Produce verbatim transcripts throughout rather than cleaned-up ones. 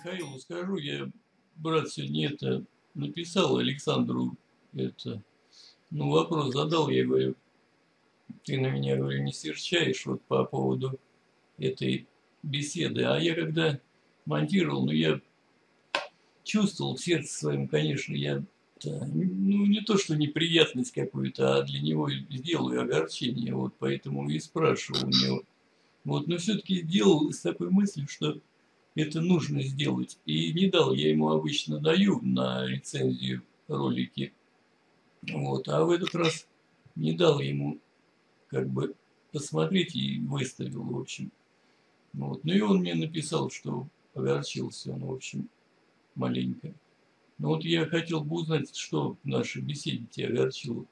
Михаилу скажу, я, брат, сегодня это написал Александру, это, ну, вопрос задал, я говорю, ты на меня, говорю, не серчаешь вот по поводу этой беседы. А я когда монтировал, ну, я чувствовал в сердце своем, конечно, я, да, ну, не то, что неприятность какую-то, а для него сделаю огорчение, вот, поэтому и спрашивал у него. Вот, но все-таки сделал с такой мыслью, что это нужно сделать. И не дал, я ему обычно даю на рецензию ролики, вот, а в этот раз не дал ему как бы посмотреть и выставил, в общем. Вот. Ну и он мне написал, что огорчился он, в общем, маленько. Ну вот я хотел бы узнать, что в нашей беседе тебя огорчило.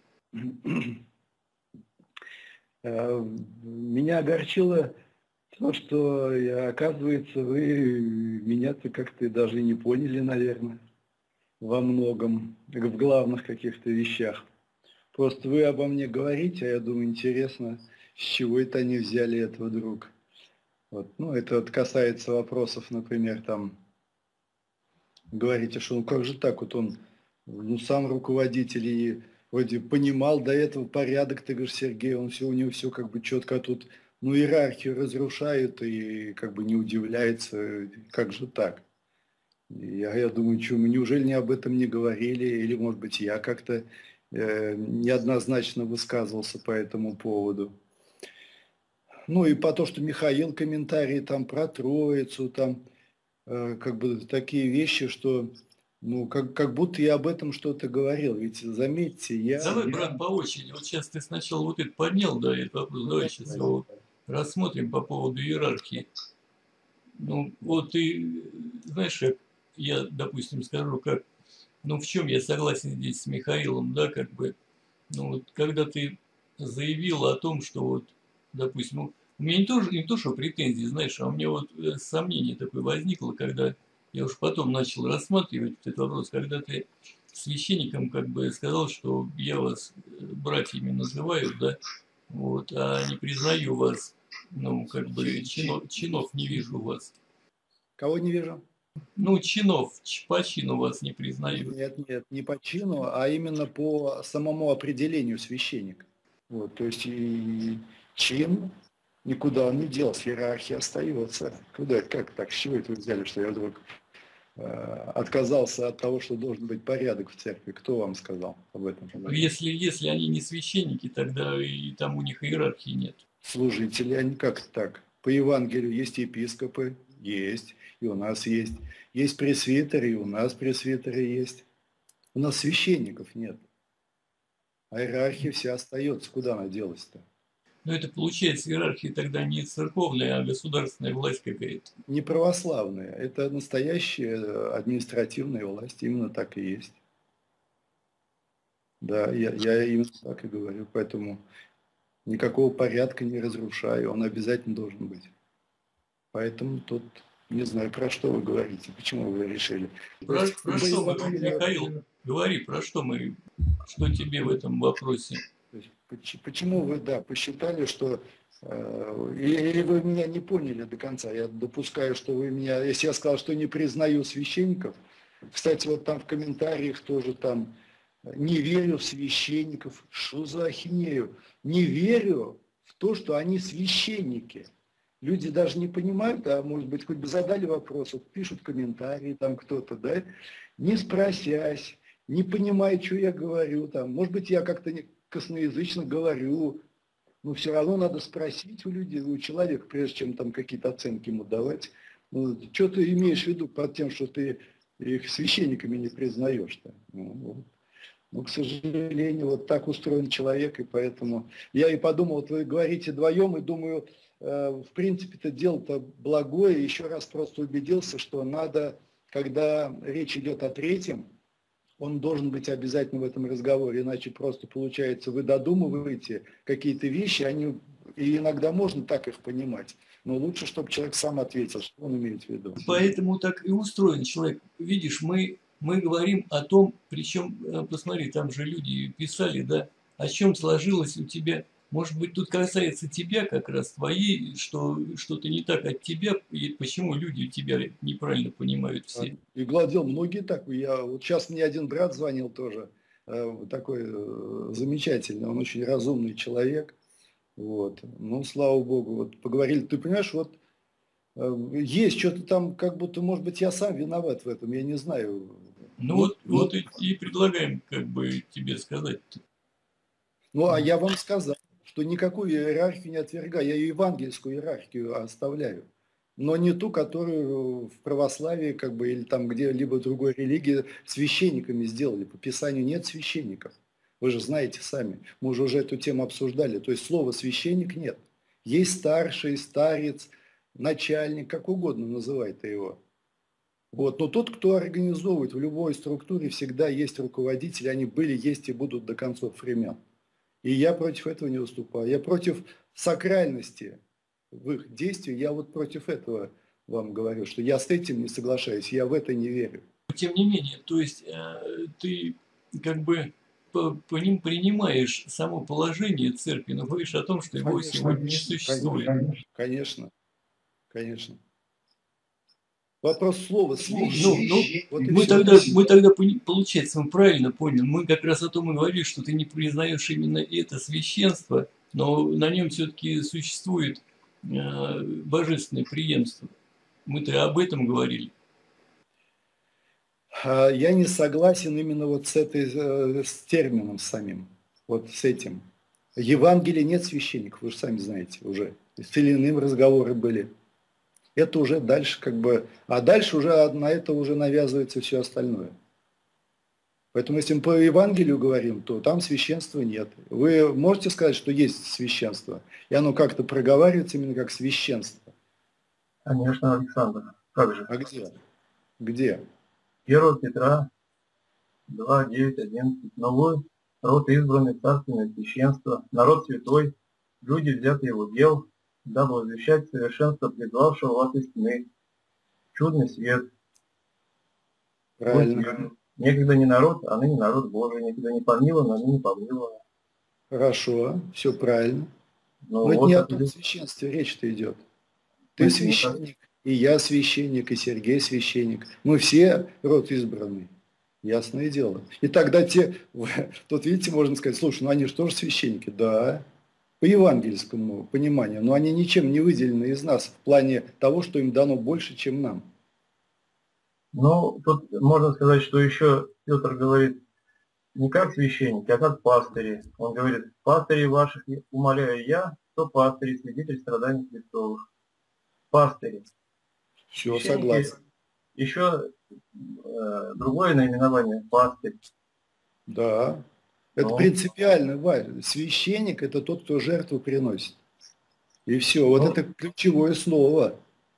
Меня огорчило то, что, оказывается, вы меня-то как-то даже не поняли, наверное, во многом, в главных каких-то вещах. Просто вы обо мне говорите, а я думаю, интересно, с чего это они взяли это вдруг. Вот. Ну, это вот касается вопросов, например, там, говорите, что ну как же так, вот он, ну, сам руководитель и вроде понимал до этого порядок, ты говоришь, Сергей, он все, у него все как бы четко, а тут, ну, иерархию разрушают и как бы не удивляется, как же так. Я, я думаю, что мы неужели не об этом не говорили, или, может быть, я как-то э, неоднозначно высказывался по этому поводу. Ну, и по то, что Михаил комментарии там про Троицу, там, э, как бы такие вещи, что, ну, как, как будто я об этом что-то говорил. Ведь, заметьте, я... Давай, я... брат, по очереди. Вот сейчас ты сначала вот это поднял, да, этот вопрос. Давай сейчас его рассмотрим по поводу иерархии. Ну, вот ты, знаешь, как я, допустим, скажу, как, ну, в чем я согласен здесь с Михаилом, да, как бы, ну, вот, когда ты заявил о том, что вот, допустим, ну, у меня не то, не то, что претензии, знаешь, а у меня вот э, сомнение такое возникло, когда я уж потом начал рассматривать этот вопрос, когда ты священникам как бы сказал, что я вас братьями называю, да, вот, а не признаю вас, ну, как бы, чинов, чинов не вижу у вас. Кого не вижу? Ну, чинов, по чину вас не признаю. Нет, нет, не по чину, а именно по самому определению священника. Вот, то есть и чин никуда он не делся, иерархия остается. Куда, как так, с чего это вы взяли, что я вдруг э, отказался от того, что должен быть порядок в церкви? Кто вам сказал об этом? Если, если они не священники, тогда и там у них иерархии нет. Служители, они как так? По Евангелию есть епископы, есть, и у нас есть. Есть пресвитеры, и у нас пресвитеры есть. У нас священников нет. А иерархия вся остается. Куда она делась-то? Но это получается иерархия тогда не церковная, а государственная власть какая-то. Не православная. Это настоящая административная власть. Именно так и есть. Да, я, я именно так и говорю. Поэтому никакого порядка не разрушаю. Он обязательно должен быть. Поэтому тут не знаю, про что вы говорите. Почему вы решили? Про, про что мы, Михаил, говори, про что мы, что тебе в этом вопросе? Почему вы, да, посчитали, что... Э, или вы меня не поняли до конца? Я допускаю, что вы меня... Если я сказал, что не признаю священников... Кстати, вот там в комментариях тоже там... Не верю в священников. Что за ахинею? Не верю в то, что они священники. Люди даже не понимают, а может быть, хоть бы задали вопрос, вот пишут комментарии там кто-то, да, не спросясь, не понимая, что я говорю, там, может быть, я как-то косноязычно говорю, но все равно надо спросить у людей, у человека, прежде чем там какие-то оценки ему давать, ну, что ты имеешь в виду под тем, что ты их священниками не признаешь-то? Ну, вот. Ну, к сожалению, вот так устроен человек, и поэтому я и подумал, вот вы говорите вдвоем, и думаю, э, в принципе, это дело-то благое, еще раз просто убедился, что надо, когда речь идет о третьем, он должен быть обязательно в этом разговоре, иначе просто получается, вы додумываете какие-то вещи, они, и иногда можно так их понимать, но лучше, чтобы человек сам ответил, что он имеет в виду. Поэтому так и устроен человек. Видишь, мы... Мы говорим о том, причем, посмотри, там же люди писали, да, о чем сложилось у тебя Может быть, тут касается тебя, как раз твоей, что что-то не так от тебя, и почему люди тебя неправильно понимают все. И гладил многие так. Я, вот сейчас мне один брат звонил тоже, э, такой э, замечательный, он очень разумный человек. Вот. Ну, слава богу, вот поговорили. Ты понимаешь, вот э, есть что-то там, как будто, может быть, я сам виноват в этом, я не знаю. Ну Ну, вот, вот и, и предлагаем как бы тебе сказать. ну, а я вам сказал, что никакую иерархию не отвергаю, я евангельскую иерархию оставляю, но не ту, которую в православии, как бы, или там где-либо другой религии священниками сделали. По Писанию нет священников. Вы же знаете сами, мы уже уже эту тему обсуждали. То есть слова священник нет. Есть старший, старец, начальник, как угодно называй-то его. Вот. Но тот, кто организовывает в любой структуре, всегда есть руководители, они были, есть и будут до концов времен. И я против этого не выступаю. Я против сакральности в их действии. Я вот против этого вам говорю, что я с этим не соглашаюсь, я в это не верю. Тем не менее, то есть э, ты как бы по, по ним принимаешь само положение церкви, но говоришь о том, что его Конечно, сегодня не существует. конечно, конечно. Вопрос слова Ну, ну, священник. Вот мы, тогда, мы тогда, получается, мы правильно поняли, мы как раз о том и говорили, что ты не признаешь именно это священство, но на нем все-таки существует э, божественное преемство. Мы-то об этом говорили. Я не согласен именно вот с, этой, э, с термином самим, вот с этим. В Евангелии нет священников, вы же сами знаете уже. С или иным разговоры были. Это уже дальше как бы... А дальше уже на это уже навязывается все остальное. Поэтому если мы по Евангелию говорим, то там священства нет. Вы можете сказать, что есть священство? И оно как-то проговаривается именно как священство? Конечно, Александр. Как же? А где? Где? первое Петра два, девять, одиннадцать. Но вы, род избранный, царственное священство, народ святой, люди, взятые его дел, дабы возвещать совершенство призвавшего вас из тьмы, чудный свет. Правильно. Некогда не народ, а ныне народ Божий, некогда не помилован, а ныне помилован. Хорошо, все правильно. Но, Но это вот не о это том священстве речь-то идет. Ты священник, и я священник, и Сергей священник. Мы все род избранный. Ясное дело. И тогда те, тут видите, можно сказать, слушай, ну они же тоже священники. Да, по евангельскому пониманию, но они ничем не выделены из нас в плане того, что им дано больше, чем нам. Ну, тут можно сказать, что еще Петр говорит не как священники, а как пастыри. Он говорит, пастырей ваших умоляю я, кто пастыри, свидетель страданий Христовых. Пастыри. Все, согласен. Еще э, другое наименование – пастырь. Да. Это Ну, принципиально важно. Священник – это тот, кто жертву приносит. И все. Вот ну, это ключевое слово.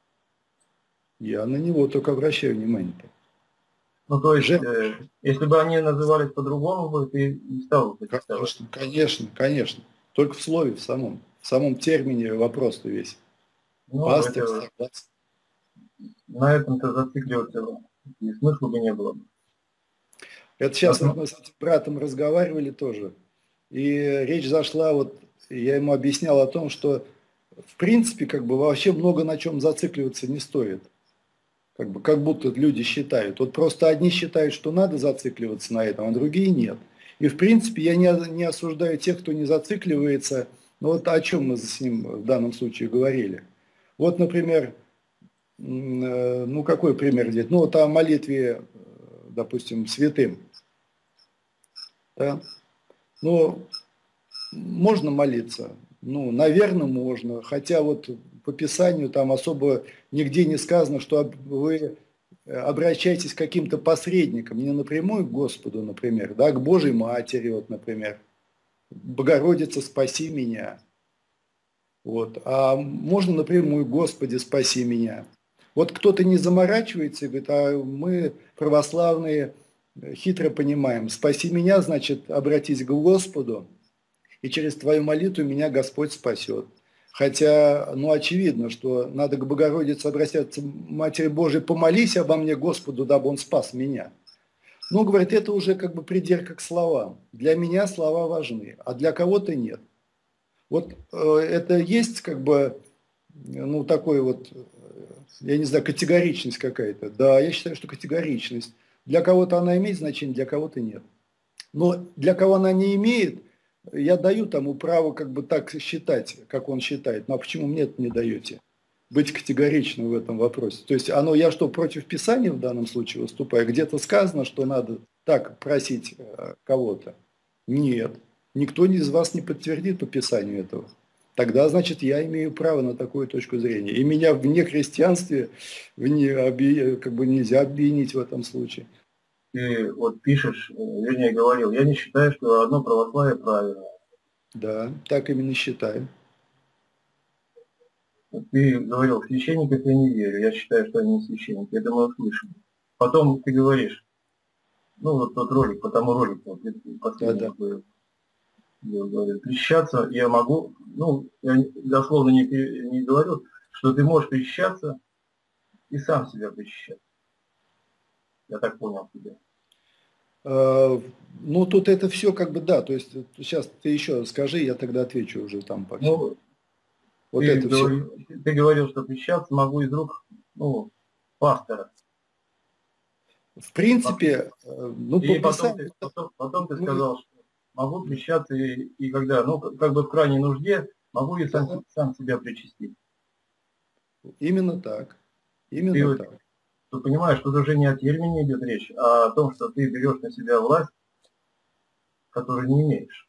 Я на него только обращаю внимание. ну то есть, Жертва. э, если бы они назывались по-другому, бы ты не стал бы протестовать. Конечно, конечно, конечно. Только в слове, в самом, в самом термине вопрос-то весь. Ну, Пастырь, это, согласен. на этом-то зацикливаться и смысла бы не было бы. Это сейчас Вот, вот мы с этим братом разговаривали тоже. И речь зашла, вот я ему объяснял о том, что в принципе как бы вообще много на чем зацикливаться не стоит. Как бы, как будто люди считают. Вот просто одни считают, что надо зацикливаться на этом, а другие нет. И в принципе я не, не осуждаю тех, кто не зацикливается. Но вот о чем мы с ним в данном случае говорили. Вот, например, ну какой пример взять? Ну вот о молитве, допустим, святым. Да? Ну, можно молиться? Ну, наверное, можно. Хотя вот по Писанию там особо нигде не сказано, что вы обращаетесь к каким-то посредникам, не напрямую к Господу, например, да, к Божьей Матери, вот, например. Богородица, спаси меня. Вот. А можно напрямую, Господи, спаси меня. Вот кто-то не заморачивается и говорит, а мы, православные, хитро понимаем, спаси меня, значит, обратись к Господу, и через твою молитву меня Господь спасет. Хотя, ну, очевидно, что надо к Богородице обращаться, Матери Божией, помолись обо мне Господу, дабы Он спас меня. Ну, говорит, это уже как бы придирка к словам. Для меня слова важны, а для кого-то нет. Вот э, это есть как бы, ну, такой вот, э, я не знаю, категоричность какая-то. Да, я считаю, что категоричность. Для кого-то она имеет значение, для кого-то нет. Но для кого она не имеет, я даю тому право как бы так считать, как он считает. Ну а почему мне это не даете? Быть категоричным в этом вопросе. То есть оно, я что, против Писания в данном случае выступаю? Где-то сказано, что надо так просить э, кого-то? Нет. Никто из вас не подтвердит по Писанию этого. Тогда, значит, я имею право на такую точку зрения. И меня в нехристианстве вне, обви- как бы нельзя обвинить в этом случае. Ты вот пишешь, э, вернее говорил, я не считаю, что одно православие правильно. Да, так именно считаю. Ты говорил, в священников я не верю, я считаю, что они не священники, я думаю, слышал. Потом ты говоришь, ну вот тот ролик, по тому ролику, вот, Да, последний да. был, я говорю, причащаться я могу, ну, я дословно не, пере- не говорю, что ты можешь причащаться и сам себя причащать. Я так понял тебя. Э, Ну, тут это все как бы, да, то есть сейчас ты еще скажи, я тогда отвечу уже там по всему. Ну, Вот ты это все. говорил, ты говорил, что причащаться могу из рук, ну, пастора. В принципе, э, ну, по И потом Писанию, ты, потом, потом ты мы, сказал, что могу причащаться и, и когда, ну, как бы в крайней нужде, могу и сам, да, сам себя причастить. именно так, Ты, именно вот, так. ты понимаешь, тут уже не о термине идет речь, а о том, что ты берешь на себя власть, которую не имеешь.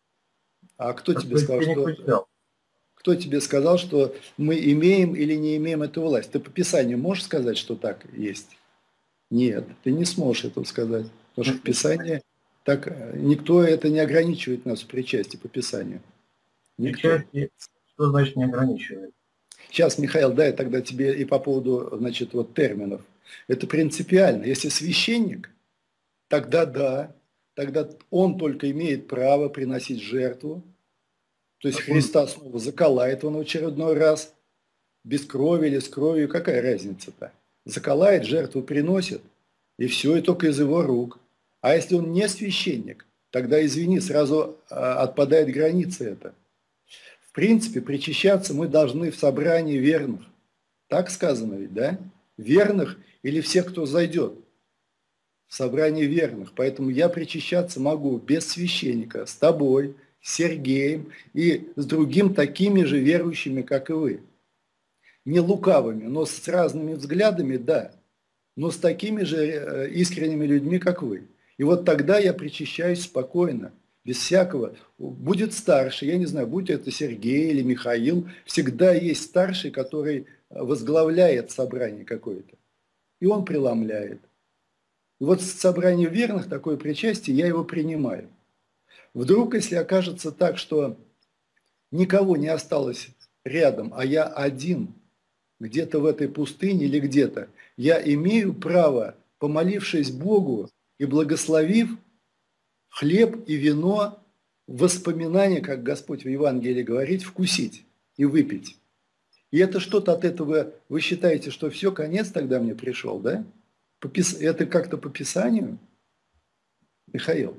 А кто тебе Которую сказал, тебе никто что, не дал. кто тебе сказал, что мы имеем или не имеем эту власть? Ты по Писанию можешь сказать, что так есть? Нет, ты не сможешь этого сказать, потому что в Писании так э, никто это не ограничивает нас в причастии по Писанию. Никто. Причастие, что значит не ограничивает? Сейчас, Михаил, да, я тогда тебе и по поводу, значит, вот терминов. Это принципиально. Если священник, тогда да, тогда он только имеет право приносить жертву. То есть Какую? Христа снова заколает он в очередной раз, без крови или с кровью, какая разница-то? Заколает, жертву приносит, и все, и только из его рук. А если он не священник, тогда, извини, сразу а, отпадает граница эта. В принципе, причащаться мы должны в собрании верных. Так сказано ведь, да? Верных или всех, кто зайдет в собрание верных. Поэтому я причащаться могу без священника, с тобой, с Сергеем и с другим такими же верующими, как и вы. Не лукавыми, но с разными взглядами, да, но с такими же э, искренними людьми, как вы. И вот тогда я причащаюсь спокойно, без всякого. Будет старший, я не знаю, будь это Сергей или Михаил, всегда есть старший, который возглавляет собрание какое-то. И он преломляет. И вот в собрании верных такое причастие, я его принимаю. Вдруг, если окажется так, что никого не осталось рядом, а я один, где-то в этой пустыне или где-то, я имею право, помолившись Богу и благословив хлеб и вино, воспоминания, как Господь в Евангелии говорит, вкусить и выпить. И это что-то от этого, вы считаете, что все, конец тогда мне пришел, да? Это как-то по Писанию, Михаил?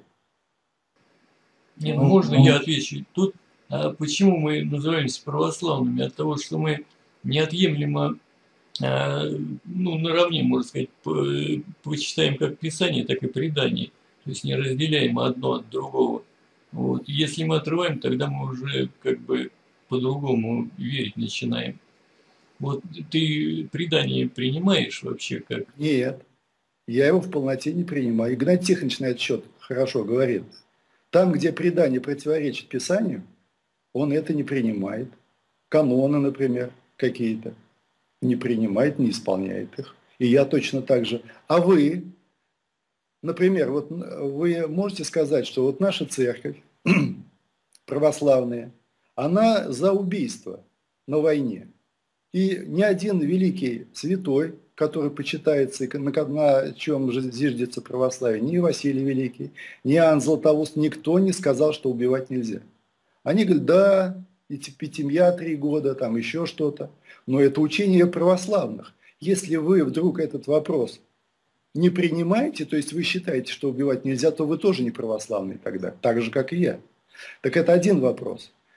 Не, ну Ну, можно я отвечу? Тут а почему мы называемся православными? От того, что мы неотъемлемо, а, ну, наравне, можно сказать, по- почитаем как Писание, так и предание. То есть не разделяем одно от другого. Вот. Если мы отрываем, тогда мы уже как бы по-другому верить начинаем. Вот ты предание принимаешь вообще как? Нет, я его в полноте не принимаю. Игнатий Тихонович на этот счет хорошо говорит. Там, где предание противоречит Писанию, он это не принимает. Каноны, например, какие-то не принимает, не исполняет их. И я точно так же. А вы, например, вот вы можете сказать, что вот наша церковь православная, она за убийство на войне. И ни один великий святой, который почитается, и на, на чем же зиждется православие, ни Василий Великий, ни Иоанн Златоуст, никто не сказал, что убивать нельзя. Они говорят, да, эти пятимья три года, там еще что-то, но это учение православных. Если вы вдруг этот вопрос не принимаете, то есть вы считаете, что убивать нельзя, то вы тоже не православный тогда, так же, как и я. Так это один вопрос.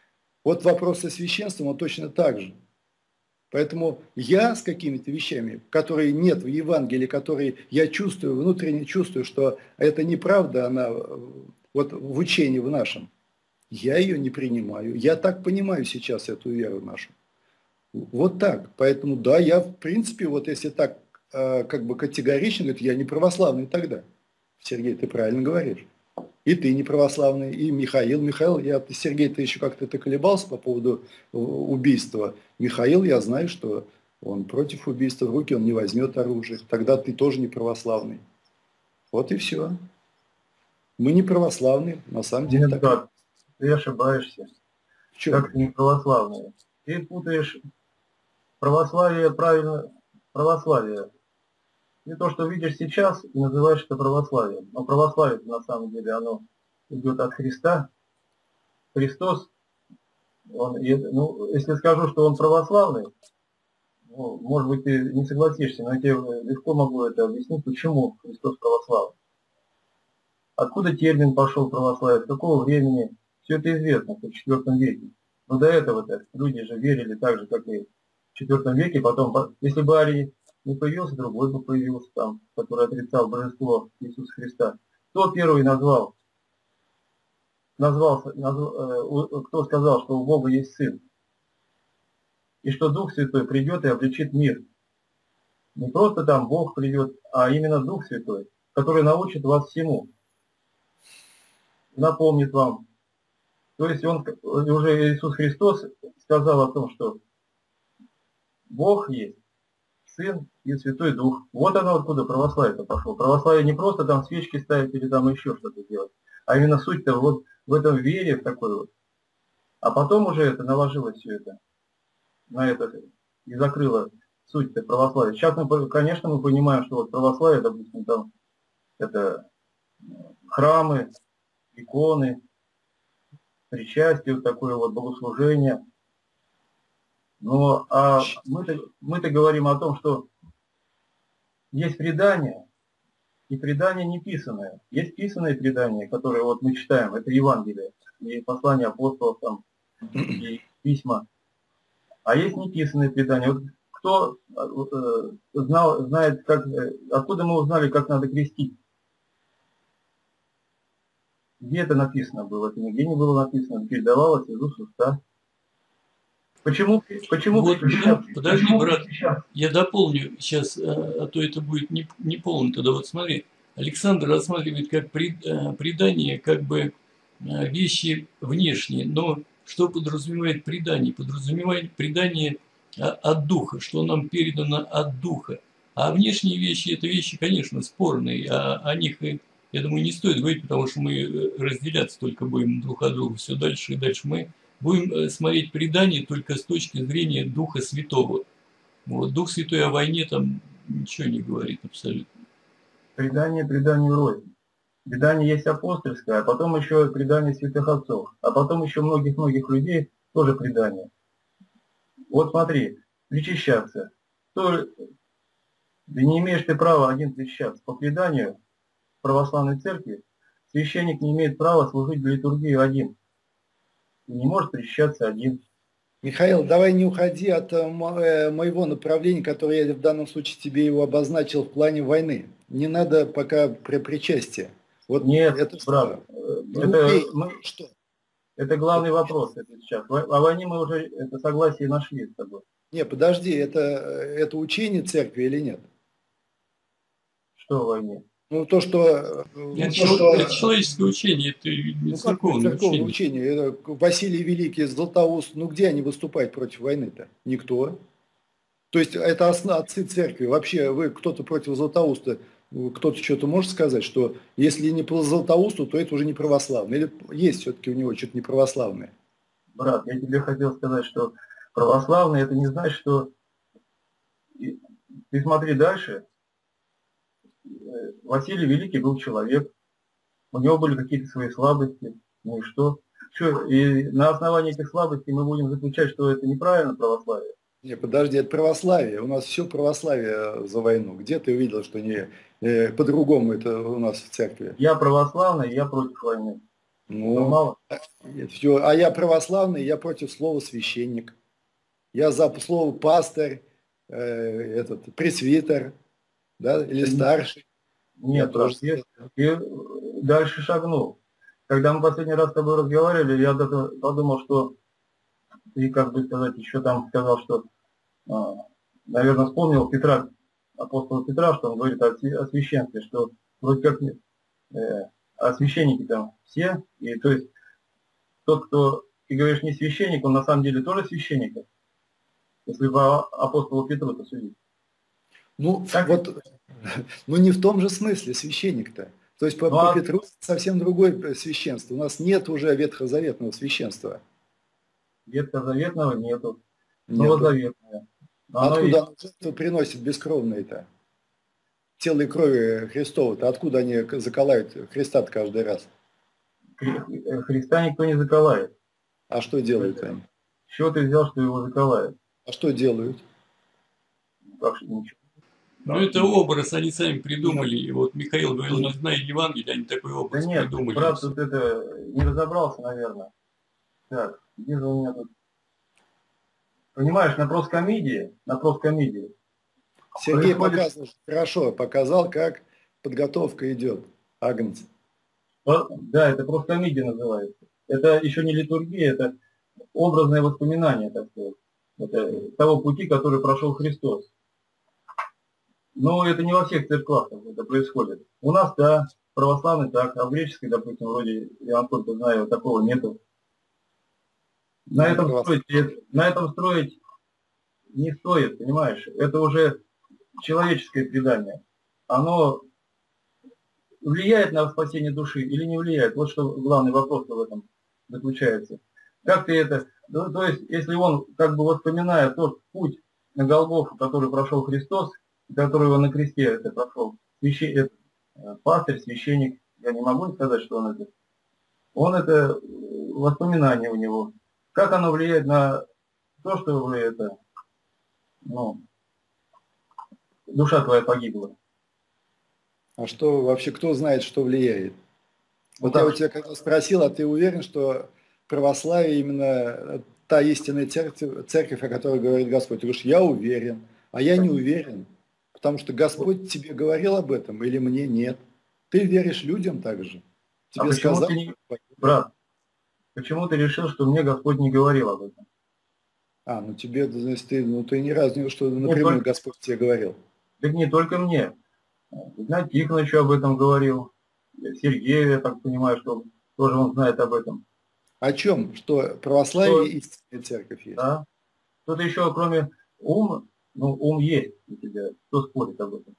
Вот вопрос со священством, он точно так же. Поэтому я с какими-то вещами, которые нет в Евангелии, которые я чувствую, внутренне чувствую, что это неправда, она вот в учении в нашем, я ее не принимаю. Я так понимаю сейчас эту веру нашу. Вот так. Поэтому да, я в принципе, вот если так как бы категорично, говорит, я не православный тогда. Сергей, ты правильно говоришь. И ты не православный, и Михаил. Михаил, я, Сергей, ты еще как-то ты колебался по поводу убийства. Михаил, я знаю, что он против убийства, в руки он не возьмет оружие. Тогда ты тоже не православный. Вот и все. Мы не православные, на самом деле. Нет, так. Ты ошибаешься. В чем? Как не православные? Ты путаешь православие правильно, православие. И то, что видишь сейчас, и называешь это православием. Но православие на самом деле, оно идет от Христа. Христос, он, ну, если скажу, что он православный, ну, может быть, ты не согласишься, но я тебе легко могу это объяснить, почему Христос православный. Откуда термин пошел православие, с какого времени, все это известно, в четвёртом веке. Но до этого-то люди же верили так же, как и в четвёртом веке. Потом, если бы Арий не появился, другой бы появился там, который отрицал божество Иисуса Христа. Кто первый назвал, назвал, назвал, кто сказал, что у Бога есть Сын, и что Дух Святой придет и обличит мир. Не просто там Бог придет, а именно Дух Святой, который научит вас всему, напомнит вам. То есть он, уже Иисус Христос сказал о том, что Бог есть Сын и Святой Дух. Вот оно откуда православие-то пошло. Православие не просто там свечки ставить или там еще что-то делать, а именно суть-то вот в этом вере в такой вот. А потом уже это наложилось все это на это и закрыло суть-то православия. Сейчас мы, конечно, мы понимаем, что вот православие, допустим, там это храмы, иконы, причастие, вот такое вот богослужение. Но а мы-то, мы-то говорим о том, что есть предание, и предание не писанное. Есть писанное предание, которое вот мы читаем, это Евангелие, и послания апостолов, там, и письма. А есть неписанное предание. Вот кто э, знал, знает, как, откуда мы узнали, как надо крестить? Где это написано было? Это нигде не было написано, передавалось из уст в уста. Почему? Почему? Вот, Почему? подожди, Почему? брат, я дополню сейчас, а то это будет не, не полно. Тогда вот смотри, Александр рассматривает как предание, как бы вещи внешние, но что подразумевает предание? Подразумевает предание от духа, что нам передано от духа. А внешние вещи, это вещи, конечно, спорные, а о них, я думаю, не стоит говорить, потому что мы разделяться только будем друг от друга все дальше и дальше. Мы будем смотреть предание только с точки зрения Духа Святого. Вот, Дух Святой о войне там ничего не говорит абсолютно. Предание преданию рознь. Предание есть апостольское, а потом еще предание святых отцов, а потом еще многих-многих людей тоже предание. Вот смотри, причащаться. То, да не имеешь ты права один причащаться. По преданию православной церкви священник не имеет права служить в литургию один. И не может причащаться один. Михаил, давай не уходи от моего направления, которое я в данном случае тебе его обозначил в плане войны. Не надо пока про причастие. Вот нет, это брат, что? это, мы, что? это главный вопрос это сейчас. О войне мы уже это согласие нашли с тобой. Не, подожди, это, это учение церкви или нет? Что о войне? Ну, то, что... Нет, то, что... Это человеческое учение, это не ну, церковное, церковное учение. учение. Это Василий Великий, Златоуст, ну где они выступают против войны-то? Никто. То есть это отцы церкви. Вообще, вы кто-то против Златоуста, кто-то что-то может сказать, что если не по Златоусту, то это уже не православное. Или есть все-таки у него что-то не православное? Брат, я тебе хотел сказать, что православное это не значит, что... Ты смотри дальше. Василий Великий был человек, у него были какие-то свои слабости, ну и что? Что? И на основании этих слабостей мы будем заключать, что это неправильно православие? Не, подожди, это православие. У нас все православие за войну. Где ты увидел, что не э, по-другому это у нас в церкви? Я православный, я против войны. Ну, мало. это всё. А я православный, я против слова священник. Я за слово пастырь, э, этот, пресвитер, да, или Да нет, старший. Я нет, тоже. брат, ты, ты дальше шагнул. Когда мы последний раз с тобой разговаривали, я даже подумал, что ты, как бы сказать, еще там сказал, что, а, наверное, вспомнил Петра, апостола Петра, что он говорит о, о священстве, что вроде как э, а священники там все, и то есть тот, кто, ты говоришь, не священник, он на самом деле тоже священник, если по апостолу Петру-то судить. Ну, Так? вот, ну не в том же смысле священник-то. То есть по, Ну, по а Петру совсем другое священство. У нас нет уже ветхозаветного священства. ветхозаветного нету, Нету. новозаветное. Но оно Откуда есть. оно жертву приносит бескровные-то? Тело и крови Христова-то откуда они заколают Христа каждый раз? Хри- Христа никто не заколает. А что делают они? С чего ты взял, что его заколают? А что делают? Как же ничего. Ну, это образ, они сами придумали. И вот Михаил говорил, не зная Евангелия, они такой Да образ нет, придумали. брат тут это не разобрался, наверное. Так, где же у меня тут? Понимаешь, на проскомидии, на проскомидии Сергей происходит... показывал, хорошо показал, как подготовка идет. Агнец. Да, это проскомидия называется. Это еще не литургия, это образное воспоминание, так сказать. Это того пути, который прошел Христос. Но это не во всех церквах это происходит. У нас, да, православный так, а в греческой, допустим, вроде, я насколько знаю, такого нету. На этом, строить, на этом строить не стоит, понимаешь? Это уже человеческое предание. Оно влияет на спасение души или не влияет? Вот что главный вопрос в этом заключается. Как ты это... Ну, то есть, если он, как бы воспоминая тот путь на Голгофу, который прошел Христос, который его на кресте это прошел, священ... пастырь, священник, я не могу сказать, что он это... Он это воспоминание у него. Как оно влияет на то, что вы это... Ну, душа твоя погибла? А что вообще, кто знает, что влияет? Ну, Вот как? я у тебя когда спросил, а ты уверен, что православие именно та истинная церковь, церковь, о которой говорит Господь? Ты говоришь, я уверен, а я не уверен, потому что Господь тебе говорил об этом или мне нет. Ты веришь людям также. Тебе а почему сказал, ты не... Брат, почему ты решил, что мне Господь не говорил об этом? А, ну тебе, значит, ты, ну ты ни разу не, что напрямую только... Господь тебе говорил. Так не только мне. Игнат Тихонович об этом говорил. Сергею, я так понимаю, что тоже он знает об этом. О чем? Что православие и истинная церковь есть. Да. Что-то еще, кроме ума, ну, ум есть у тебя, кто спорит об этом.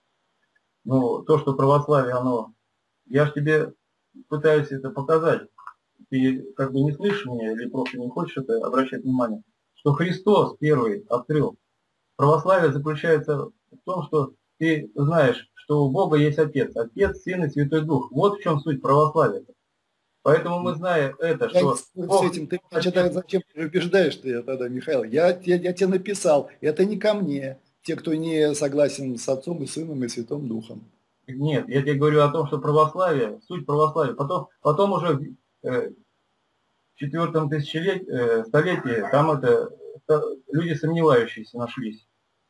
Но то, что православие, оно... Я же тебе пытаюсь это показать. Ты как бы не слышишь меня или просто не хочешь это обращать внимание, что Христос первый открыл. Православие заключается в том, что ты знаешь, что у Бога есть Отец. Отец, Сын и Святой Дух. Вот в чем суть православия. Поэтому мы знаем это, я что... не Бог... с этим. Ты значит, зачем ты убеждаешь ты тогда, Михаил? Я, я, я тебе написал. Это не ко мне. Те, кто не согласен с Отцом и Сыном и Святым Духом. Нет, я тебе говорю о том, что православие, суть православия. Потом, потом уже в э, четвертом тысячелетии, э, столетии, там это люди сомневающиеся нашлись.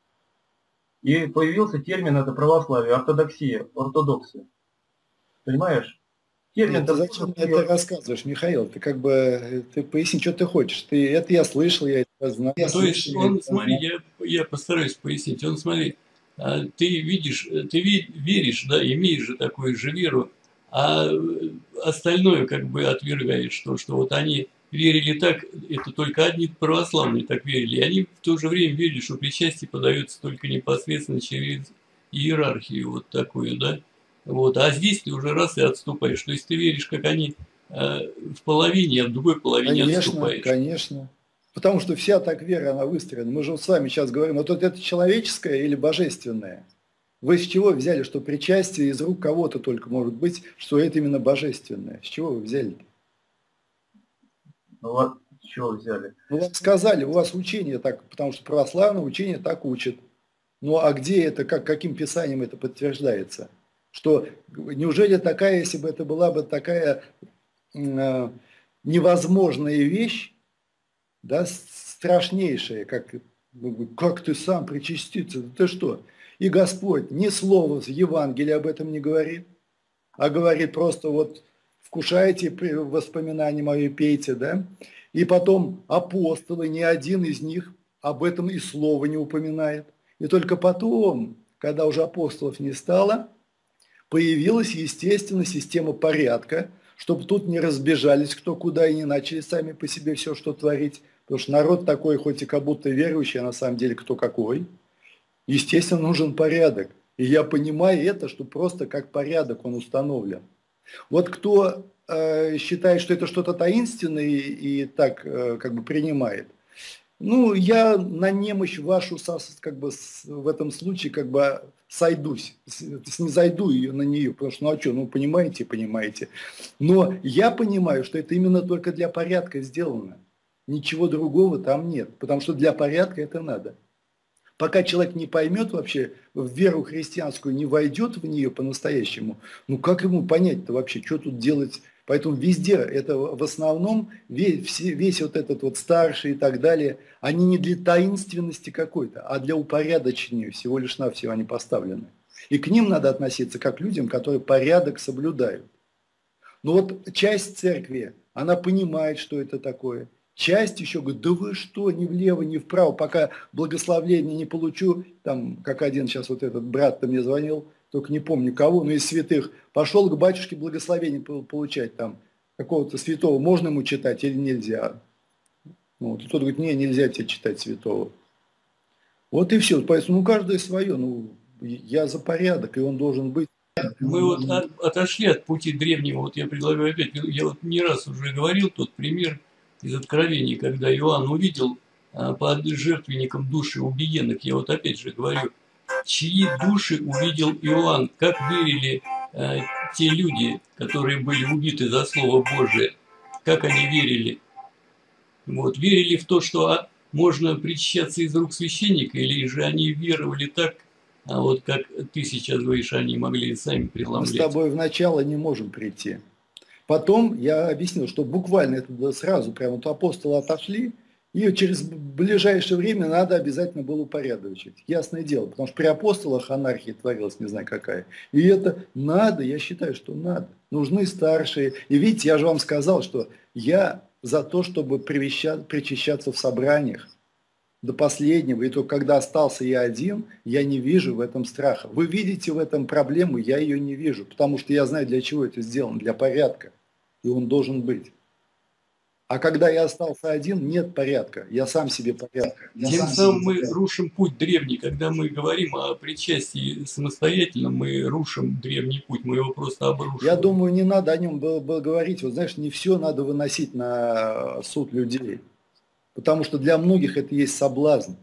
И появился термин это православие, ортодоксия, ортодоксия. Понимаешь? Термин. Нет, ты зачем мне это рассказываешь, Михаил? Ты как бы, ты поясни, что ты хочешь. Ты, это я слышал, я это знаю. То слышал, есть он, смотри, я, я постараюсь пояснить. Он, смотри, ты видишь, ты веришь, да, имеешь же такую же веру, а остальное как бы отвергаешь, что, что вот они верили так, это только одни православные так верили, и они в то же время верили, что причастие подается только непосредственно через иерархию вот такую, да, вот, а здесь ты уже раз и отступаешь, то есть ты веришь, как они э, в половине, а в другой половине конечно, отступаешь. Конечно, потому что вся так вера, она выстроена. Мы же с вами сейчас говорим, вот это человеческое или божественное? Вы с чего взяли, что причастие из рук кого-то только может быть, что это именно божественное? С чего вы взяли? Ну вот, с чего взяли? Ну, вам сказали, у вас учение так, потому что православное учение так учит. Ну, а где это, как, каким писанием это подтверждается? Что, неужели такая, если бы это была бы такая э, невозможная вещь, да, страшнейшая, как, как ты сам причаститься, ты что? И Господь ни слова в Евангелии об этом не говорит, а говорит просто вот вкушайте воспоминания мои, пейте, да? И потом апостолы, ни один из них об этом и слова не упоминает. И только потом, когда уже апостолов не стало, появилась, естественно, система порядка, чтобы тут не разбежались кто куда и не начали сами по себе все, что творить. Потому что народ такой, хоть и как будто верующий, а на самом деле кто какой. Естественно, нужен порядок. И я понимаю это, что просто как порядок он установлен. Вот кто э, считает, что это что-то таинственное и, и так э, как бы принимает, ну, я на немощь вашу как бы в этом случае как бы сойдусь, снизойду ее на нее, потому что, ну а что, ну понимаете, понимаете. Но я понимаю, что это именно только для порядка сделано. Ничего другого там нет, потому что для порядка это надо. Пока человек не поймет вообще, в веру христианскую не войдет в нее по-настоящему, ну как ему понять-то вообще, что тут делать? Поэтому везде, это в основном, весь, весь вот этот вот старший и так далее, они не для таинственности какой-то, а для упорядочения всего лишь навсего они поставлены. И к ним надо относиться как к людям, которые порядок соблюдают. Но вот часть церкви, она понимает, что это такое. Часть еще говорит, да вы что, ни влево, ни вправо, пока благословление не получу, там, как один сейчас вот этот брат-то мне звонил, только не помню кого, но из святых, пошел к батюшке благословение получать, там, какого-то святого, можно ему читать или нельзя? Ну, вот, и тот говорит, не, нельзя тебе читать святого. Вот и все, поэтому, ну, каждое свое, ну, я за порядок, и он должен быть. Мы вот от, отошли от пути древнего, вот я предлагаю опять, я вот не раз уже говорил тот пример из Откровений, когда Иоанн увидел а, под жертвенником души убиенных, я вот опять же говорю, чьи души увидел Иоанн, как верили а, те люди, которые были убиты за Слово Божие, как они верили. Вот, верили в то, что а, можно причащаться из рук священника, или же они веровали так, а вот как ты сейчас говоришь, они могли сами преломлять. Мы с тобой в начало не можем прийти. Потом я объяснил, что буквально это сразу, прямо вот апостолы отошли, и через ближайшее время надо обязательно было упорядочить. Ясное дело, потому что при апостолах анархия творилась не знаю какая. И это надо, я считаю, что надо. Нужны старшие. И видите, я же вам сказал, что я за то, чтобы причащаться в собраниях до последнего. И только когда остался я один, я не вижу в этом страха. Вы видите в этом проблему, я ее не вижу. Потому что я знаю, для чего это сделано. Для порядка. И он должен быть. А когда я остался один, нет порядка. Я сам себе порядок. Тем самым мы рушим путь древний. Когда мы говорим о причастии самостоятельно, мы рушим древний путь. Мы его просто обрушим. Я думаю, не надо о нем было, было говорить. Вот знаешь, не все надо выносить на суд людей. Потому что для многих это есть соблазн.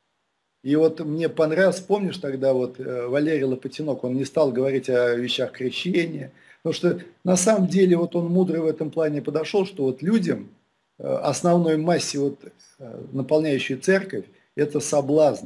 И вот мне понравилось, помнишь тогда вот Валерий Лопатинок, он не стал говорить о вещах крещения. Потому что на самом деле вот он мудро в этом плане подошел, что вот людям, основной массе, вот, наполняющей церковь, это соблазн.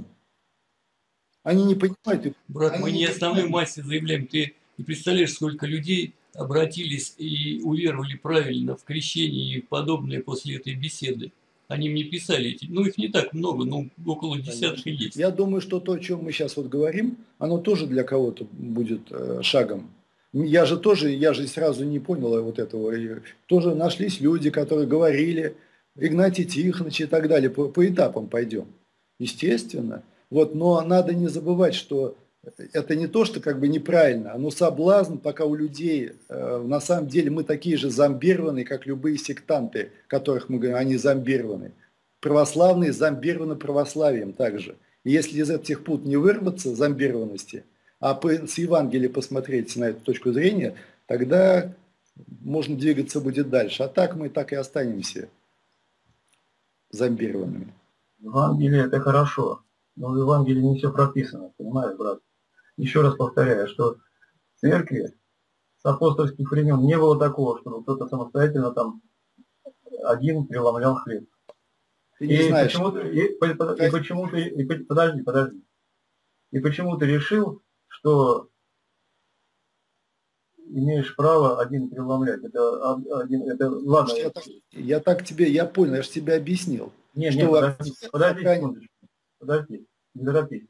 Они не понимают. Брат, мы не основной массе заявляем. Ты не представляешь, сколько людей обратились и уверовали правильно в крещение и подобное после этой беседы. Они мне писали эти, ну их не так много, но около десятка есть. Я думаю, что то, о чем мы сейчас вот говорим, оно тоже для кого-то будет э, шагом. Я же тоже, я же сразу не понял вот этого. И тоже нашлись люди, которые говорили, Игнатий Тихонович и так далее, по, по этапам пойдем. Естественно. Вот, но надо не забывать, что это не то, что как бы неправильно, но соблазн, пока у людей, э, на самом деле мы такие же зомбированные, как любые сектанты, которых мы говорим, они зомбированы. Православные зомбированы православием также. И если из этих пут не вырваться, зомбированности, а по, с Евангелия посмотреть на эту точку зрения, тогда можно двигаться будет дальше. А так мы так и останемся зомбированными. Евангелие это хорошо, но в Евангелии не все прописано, понимаешь, брат? Еще раз повторяю, что в церкви с апостольских времен не было такого, чтобы кто-то самостоятельно там один преломлял хлеб. Ты не и знаешь. Почему-то, и, и почему-то, и, подожди, подожди. И почему ты решил, что имеешь право один преломлять. Это один, это ладно. Я так, я так тебе, я понял, я же тебе объяснил. Нет, что нет, вообще подожди, подожди собрание... секундочку, подожди, не торопись.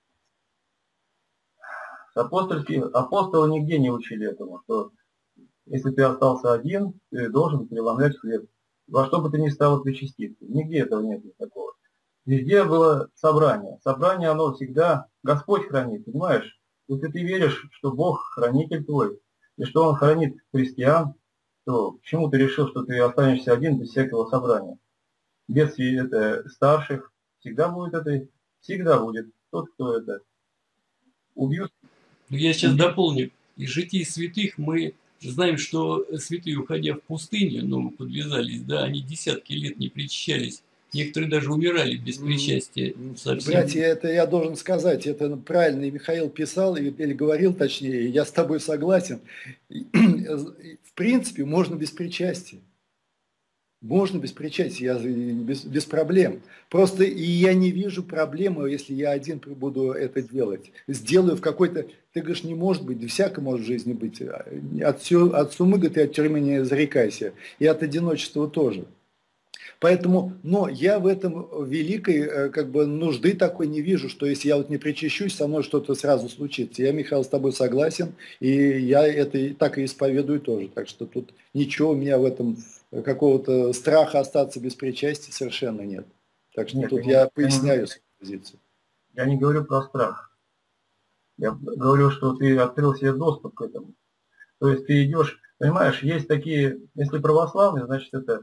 Апостольские, апостолы нигде не учили этому, что если ты остался один, ты должен преломлять хлеб. Во что бы ты ни стало причаститься. Нигде этого нет такого. Везде было собрание. Собрание, оно всегда Господь хранит, понимаешь? Если ты веришь, что Бог хранитель твой, и что Он хранит христиан, то почему ты решил, что ты останешься один без всякого собрания? Без это, старших всегда будет это, всегда будет тот, кто это убьет. Я сейчас дополню. Из житий святых мы знаем, что святые, уходя в пустыню, ну, подвязались, да, они десятки лет не причащались. Некоторые даже умирали без причастия совсем. Братья, это я должен сказать, это правильно и Михаил писал, или говорил точнее, я с тобой согласен. В принципе, можно без причастия. Можно без причастия, я, без, без проблем. Просто и я не вижу проблемы, если я один буду это делать. Сделаю в какой-то... Ты говоришь, не может быть, да всяко может в жизни быть. От, всю, от сумы, говорит, и от тюрьмы не зарекайся. И от одиночества тоже. Поэтому, но я в этом великой как бы нужды такой не вижу, что если я вот не причащусь, со мной что-то сразу случится. Я, Михаил, с тобой согласен, и я это так и исповедую тоже. Так что тут ничего у меня в этом, какого-то страха остаться без причастия совершенно нет. Так что нет, тут я, я поясняю свою позицию. Я не говорю про страх. Я говорю, что ты открыл себе доступ к этому. То есть ты идешь, понимаешь, есть такие, если православные, значит это...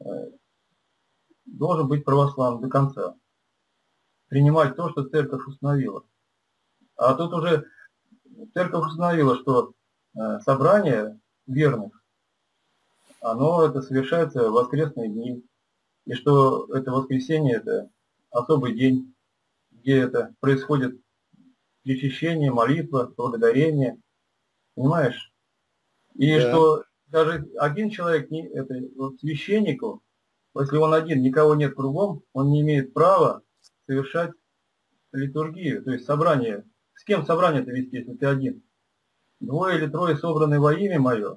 должен быть православным до конца. Принимать то, что церковь установила. А тут уже церковь установила, что собрание верных, оно это совершается в воскресные дни. И что это воскресенье, это особый день, где это происходит причащение, молитва, благодарение. Понимаешь? И да. Что даже один человек, это вот священнику, если он один, никого нет кругом, он не имеет права совершать литургию, то есть собрание. С кем собрание-то вести, если ты один? Двое или трое собраны во имя мое.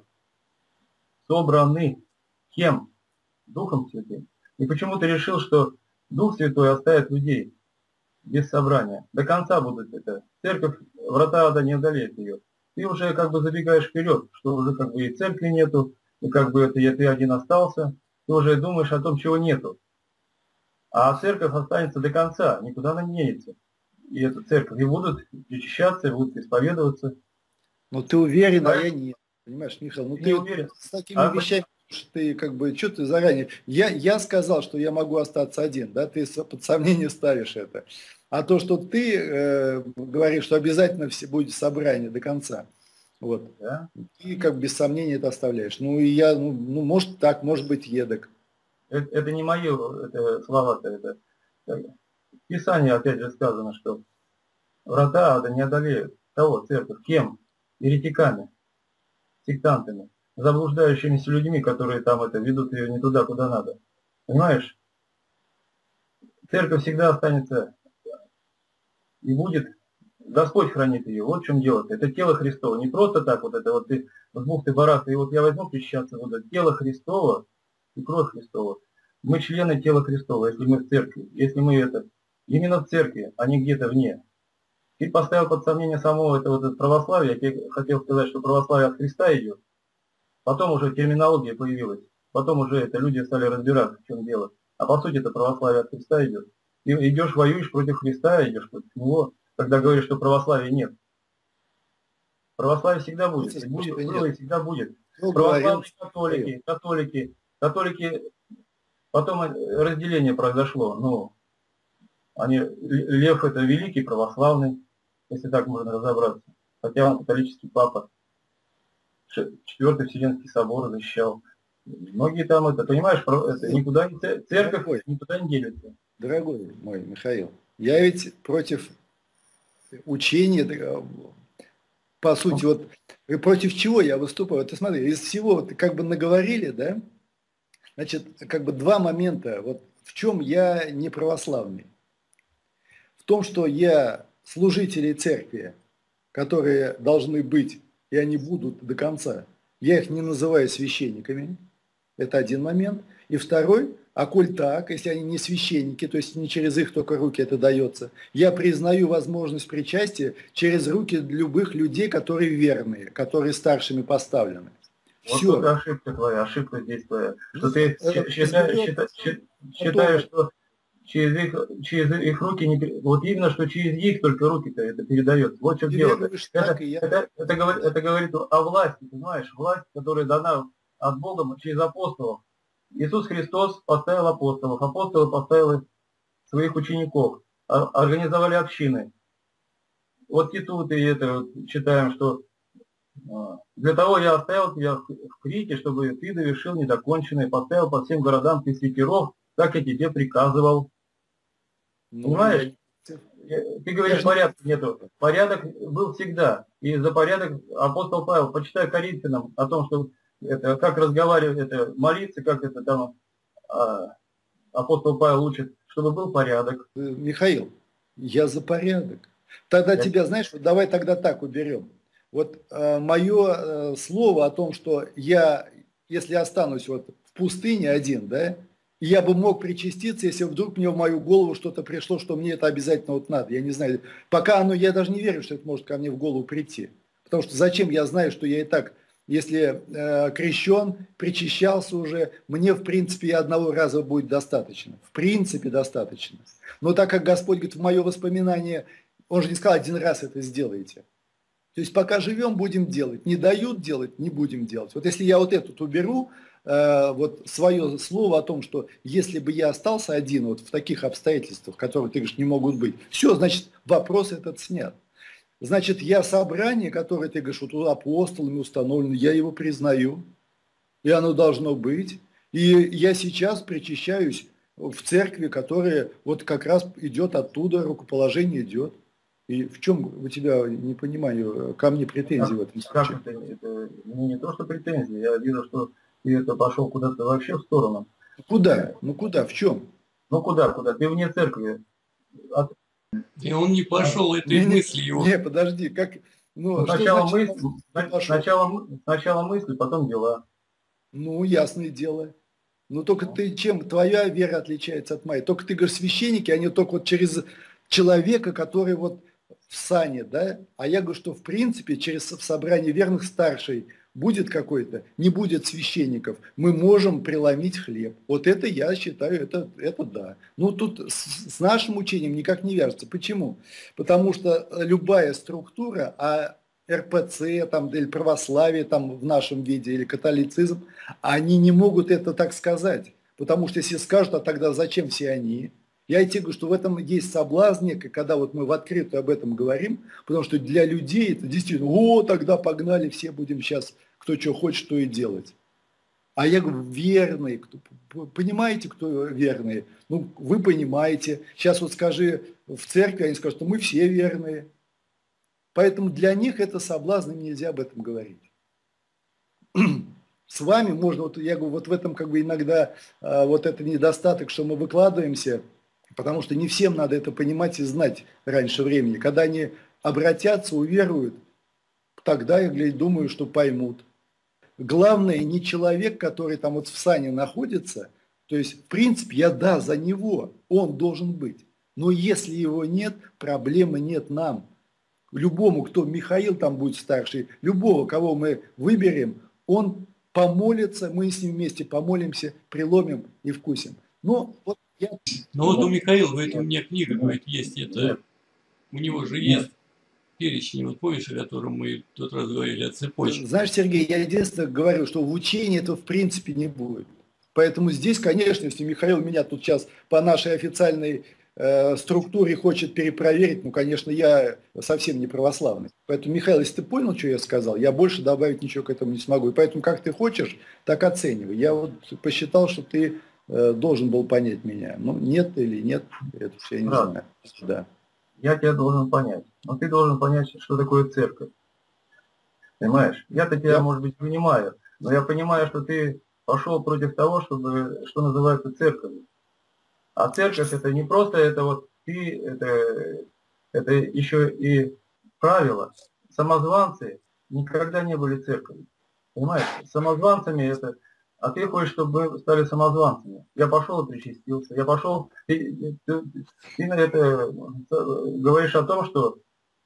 Собраны. Кем? Духом Святым. И почему ты решил, что Дух Святой оставит людей без собрания? До конца будут это. Церковь, врата ада не одолеет ее. Ты уже как бы забегаешь вперед, что уже как бы и церкви нету, и как бы это ты один остался. Ты уже думаешь о том, чего нету. А церковь останется до конца, никуда она не денется. И эта церковь, и будут причащаться, и будут исповедоваться. Ну ты уверен, а, а я нет. Понимаешь, Михаил, ну ты, ты уверен. С такими а вещами, что ты как бы, что ты заранее... Я, я сказал, что я могу остаться один, да, ты под сомнение ставишь это. А то, что ты э, говоришь, что обязательно все будет собрание до конца. Вот. Да? И как без сомнения это оставляешь. Ну, и я, ну, ну может так, может быть едок. Это, это не мои это, слова-то. Это, это. В Писании опять же сказано, что врата ада не одолеют. Кого? Церковь. Кем? Еретиками, сектантами, заблуждающимися людьми, которые там это ведут ее не туда, куда надо. Понимаешь? Церковь всегда останется и будет... Господь хранит ее, вот в чем дело. Это тело Христово. Не просто так вот это вот ты в двух ты барах, и вот я возьму причащаться, вот это тело Христово и кровь Христова. Мы члены тела Христова, если мы в церкви, если мы это именно в церкви, а не где-то вне. Ты поставил под сомнение само это вот это православие, я хотел сказать, что православие от Христа идет. Потом уже терминология появилась, потом уже это люди стали разбираться, в чем дело. А по сути это православие от Христа идет. Ты идешь, воюешь против Христа, идешь против Него. Когда говоришь, что православия нет. Православие всегда будет. И будет, было и всегда будет. Православные католики, католики, католики, потом разделение произошло. Ну, они, Лев это великий православный, если так можно разобраться. Хотя он католический папа. Четвертый Вселенский собор защищал. Многие там это, понимаешь, это, никуда не, церковь Дорогой. никуда не делится. Дорогой мой Михаил, я ведь против учения, по сути, вот против чего я выступаю? Ты смотри, из всего вот, как бы наговорили, да? Значит, как бы два момента. Вот в чем я не православный? В том, что я служители церкви, которые должны быть и они будут до конца. Я их не называю священниками. Это один момент. И второй, а коль так, если они не священники, то есть не через их только руки это дается, я признаю возможность причастия через руки любых людей, которые верные, которые старшими поставлены. Вот Все. тут ошибка твоя, ошибка здесь твоя. Что Ну, ты э, считаешь, разберется считаешь, потом. считаешь, что через их, через их руки, не, пере- вот именно, что через них только руки-то это передается. Вот в чем Ты дело-то. веруешь Это, так, и я. это, это, говорит, это говорит о власти, понимаешь? Власть, которая дана от Бога через апостолов. Иисус Христос поставил апостолов, апостолы поставили своих учеников, а- организовали общины. Вот и тут и это вот читаем, что а, для того я оставил тебя в в Крите, чтобы ты довершил недоконченное, поставил по всем городам пресвитеров, как я тебе приказывал. Ну, я... Понимаешь? Я- Ты я говоришь, же не... порядка нету. Порядок был всегда. И за порядок апостол Павел, почитай Коринфянам о том, что это, как разговаривать, это молиться, как это там а, апостол Павел учит, чтобы был порядок. Михаил, я за порядок. Тогда Я- тебя, знаешь, вот давай тогда так уберем. Вот э, мое э, слово о том, что я, если останусь вот в пустыне один, да, я бы мог причаститься, если вдруг мне в мою голову что-то пришло, что мне это обязательно вот надо. Я не знаю, пока оно, я даже не верю, что это может ко мне в голову прийти. Потому что зачем я знаю, что я и так, если э, крещен, причащался уже, мне в принципе и одного раза будет достаточно. В принципе достаточно. Но так как Господь говорит, в мое воспоминание, Он же не сказал, один раз это сделаете. То есть пока живем, будем делать. Не дают делать, не будем делать. Вот если я вот этот уберу, э, вот свое слово о том, что если бы я остался один вот в таких обстоятельствах, которые, ты говоришь, не могут быть, все, значит, вопрос этот снят. Значит, я собрание, которое, ты говоришь, вот апостолами установлено, я его признаю, и оно должно быть. И я сейчас причащаюсь в церкви, которая вот как раз идет оттуда, рукоположение идет. И в чем у тебя, не понимаю, ко мне претензии Как, в этом как случае? это, это не, не то, что претензии, я вижу, что ты это пошел куда-то вообще в сторону. Куда? Ну куда? В чем? Ну куда, куда? Ты вне церкви. От- И он не пошел, это Не, и не, мысли его. не, подожди, как, ну, ну что сначала значит мысль, не сна- пошел? сначала, мы- сначала мысли, потом дела. Ну, ясное дело. Ну, только ты чем, твоя вера отличается от моей. Только ты говоришь, священники, они только вот через человека, который вот в сане, да? А я говорю, что в принципе через собрание верных старшей будет какой-то, не будет священников, мы можем преломить хлеб. Вот это я считаю, это, это да. Ну, тут с, с нашим учением никак не вяжется. Почему? Потому что любая структура, а эр пэ цэ там, или православие там, в нашем виде, или католицизм, они не могут это так сказать. Потому что если скажут, а тогда зачем все они? Я и тебе говорю, что в этом есть соблазн некий, когда вот мы в открытую об этом говорим, потому что для людей это действительно, о, тогда погнали, все будем сейчас, кто что хочет, то и делать. А я говорю, верные, кто, понимаете, кто верные? Ну, вы понимаете. Сейчас вот скажи в церкви, они скажут, что мы все верные. Поэтому для них это соблазн, им нельзя об этом говорить. С вами можно, вот я говорю, вот в этом как бы иногда а, вот это недостаток, что мы выкладываемся, потому что не всем надо это понимать и знать раньше времени. Когда они обратятся, уверуют, тогда я думаю, что поймут. Главное, не человек, который там вот в сане находится, то есть, в принципе, я да, за него, он должен быть. Но если его нет, проблемы нет нам. Любому, кто Михаил там будет старший, любого, кого мы выберем, он помолится, мы с ним вместе помолимся, приломим и вкусим. Ну, вот я... Но вот у Михаила, говорит, у Нет, меня книга, говорит, есть, это, нет, у него же нет. есть перечень, вот помнишь, о котором мы в тот раз говорили, о цепочке. Знаешь, Сергей, я единственное говорю, что в учении этого в принципе не будет. Поэтому здесь, конечно, если Михаил меня тут сейчас по нашей официальной э, структуре хочет перепроверить, ну, конечно, я совсем не православный. Поэтому, Михаил, если ты понял, что я сказал, я больше добавить ничего к этому не смогу. И поэтому, как ты хочешь, так оценивай. Я вот посчитал, что ты э, должен был понять меня. Ну, нет или нет, это уж я не Брат, знаю. Да. я тебя должен понять. Но ты должен понять, что такое церковь. Понимаешь? Я-то тебя, Я... может быть, понимаю, но я понимаю, что ты пошел против того, чтобы, что называется церковью. А церковь это не просто это вот ты, это, это еще и правила, самозванцы, никогда не были церковью. Понимаешь? Самозванцами это... А ты хочешь, чтобы мы стали самозванцами. Я пошел и причастился. Я пошел... Ты, ты, ты на это говоришь о том, что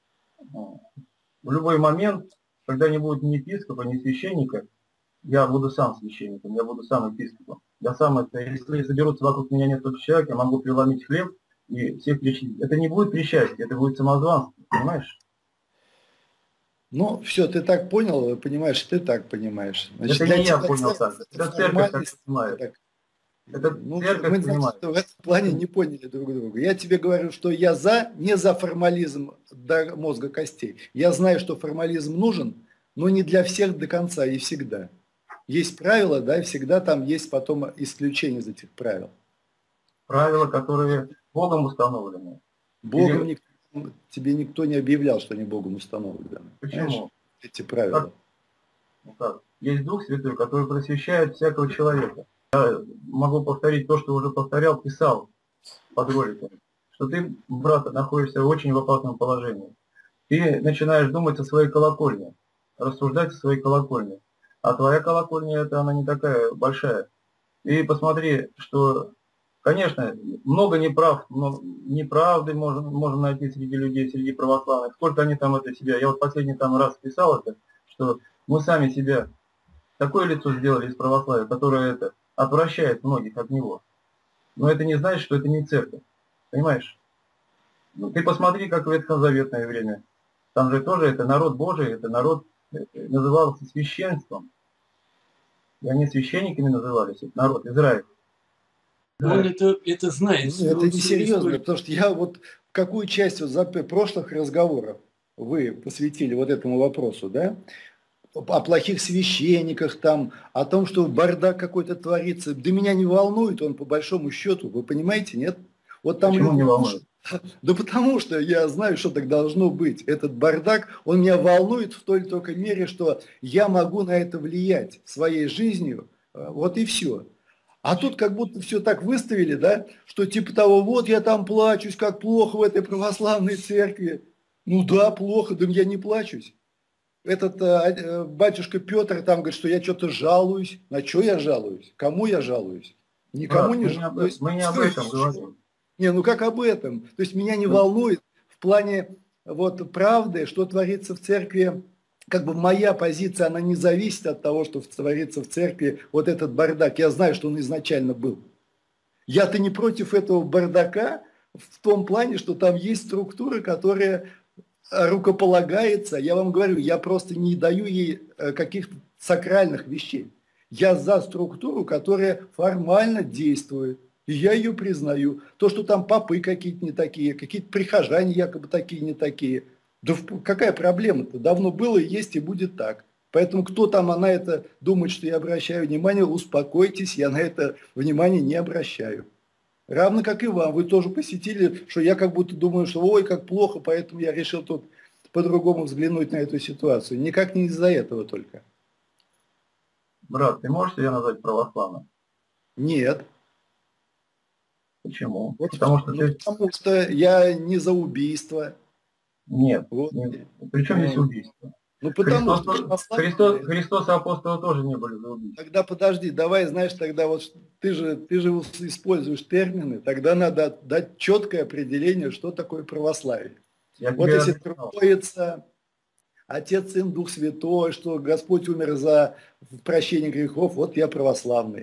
в любой момент, когда не будет ни епископа, ни священника, я буду сам священником, я буду сам епископом. Я сам это, если соберутся вокруг меня несколько человек, я могу преломить хлеб и всех причастить. Это не будет причастие, это будет самозванство, понимаешь? Ну, все, ты так понял, понимаешь, ты так понимаешь. Значит, это не я тебя понял так, это церковь так понимает. Так, это ну, церковь мы, понимает. значит, в этом плане не поняли друг друга. Я тебе говорю, что я за, не за формализм до мозга костей. Я знаю, что формализм нужен, но не для всех до конца и всегда. Есть правила, да, и всегда там есть потом исключения из этих правил. Правила, которые Богом установлены. Богом Или... никто, тебе никто не объявлял, что они Богом установлены. Почему? Понимаешь? Эти правила. Как? Ну, как? Есть Дух Святой, который просвещает всякого человека. Я могу повторить то, что уже повторял, писал под роликами, что ты, брат, находишься очень в опасном положении. Ты начинаешь думать о своей колокольне, рассуждать о своей колокольне. А твоя колокольня, это она не такая большая. И посмотри, что, конечно, много неправд, много неправды можно, можно найти среди людей, среди православных. Сколько они там это себя... Я вот последний там раз писал это, что мы сами себя такое лицо сделали из православия, которое это отвращает многих от него. Но это не значит, что это не церковь. Понимаешь? Ну, ты посмотри, как в ветхозаветное время. Там же тоже это народ Божий, это народ назывался священством. И они священниками назывались, это народ Израиль. Он это, это знает. Ну, это не серьезно, потому что я вот какую часть вот за прошлых разговоров вы посвятили вот этому вопросу, да? О плохих священниках там, о том, что бардак какой-то творится. Да меня не волнует он по большому счету, вы понимаете, нет? Вот там Почему люди... не волнует? Да потому что я знаю, что так должно быть. Этот бардак, он меня волнует в той только мере, что я могу на это влиять своей жизнью, вот и все. А тут как будто все так выставили, да, что типа того, вот я там плачусь, как плохо в этой православной церкви. Ну да, плохо, да я не плачусь. Этот э, батюшка Петр там говорит, что я что-то жалуюсь. На что я жалуюсь? Кому я жалуюсь? Никому Брат, не мы жалуюсь. Не об, мы не об этом говорим. Не, ну как об этом? То есть меня не волнует в плане вот правды, что творится в церкви. Как бы моя позиция, она не зависит от того, что творится в церкви вот этот бардак. Я знаю, что он изначально был. Я-то не против этого бардака в том плане, что там есть структура, которая рукополагается. Я вам говорю, я просто не даю ей каких-то сакральных вещей. Я за структуру, которая формально действует. И я ее признаю. То, что там попы какие-то не такие, какие-то прихожане якобы такие не такие. Да какая проблема-то? Давно было, есть и будет так. Поэтому кто там на это думает, что я обращаю внимание, успокойтесь, я на это внимание не обращаю. Равно как и вам. Вы тоже посетили, что я как будто думаю, что ой, как плохо, поэтому я решил тут по-другому взглянуть на эту ситуацию. Никак не из-за этого только. Брат, ты можешь себя назвать православным? Нет. Почему? Вот, потому, что ну, ты... потому что я не за убийство. Нет. Вот. Не... Причем здесь убийство? Ну, потому Христос, что... Христос, Христос и апостолы тоже не были за убийство. Тогда подожди, давай, знаешь, тогда вот ты же, ты же используешь термины, тогда надо дать четкое определение, что такое православие. Я вот если троица, Отец, Сын, Дух Святой, что Господь умер за прощение грехов, вот я православный.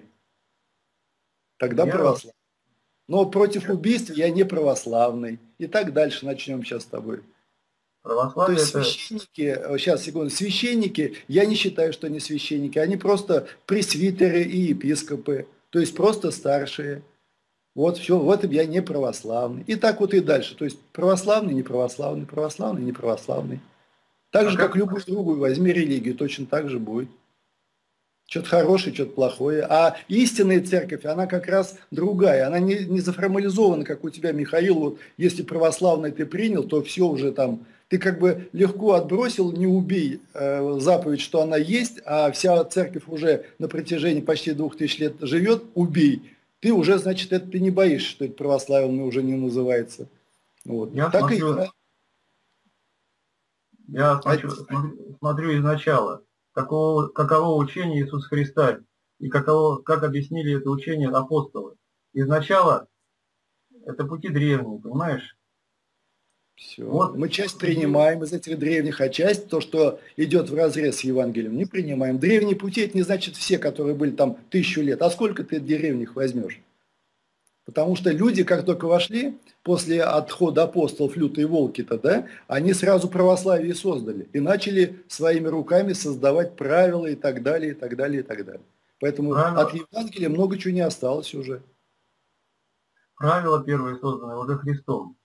Тогда я православный. Но против убийств я не православный. И так дальше начнем сейчас с тобой. Православие. То есть священники, сейчас, секунду, священники, я не считаю, что они священники, они просто пресвитеры и епископы, то есть просто старшие. Вот все, в этом я не православный. И так вот и дальше. То есть православный, не православный, православный, не православный. Так же, а как, как любую другую, возьми религию, точно так же будет. Что-то хорошее, что-то плохое. А истинная церковь, она как раз другая. Она не, не заформализована, как у тебя, Михаил. Вот если православный ты принял, то все уже там... Ты как бы легко отбросил, не убей э, заповедь, что она есть, а вся церковь уже на протяжении почти двух тысяч лет живет, убей. Ты уже, значит, это ты не боишься, что это православный уже не называется. Вот. Я так смотрю, и... Я смотрю, смотрю, смотрю изначала, какого, каково учение Иисуса Христа и каково, как объяснили это учение апостолы. Изначала это пути древние, понимаешь? Все. Вот. Мы часть принимаем из этих древних, а часть, то, что идет вразрез с Евангелием, не принимаем. Древние пути, это не значит все, которые были там тысячу лет. А сколько ты древних возьмешь? Потому что люди, как только вошли, после отхода апостолов, лютые волки-то, да, они сразу православие создали. И начали своими руками создавать правила и так далее, и так далее, и так далее. Поэтому правила, от Евангелия много чего не осталось уже. Правила первые созданы уже Христом.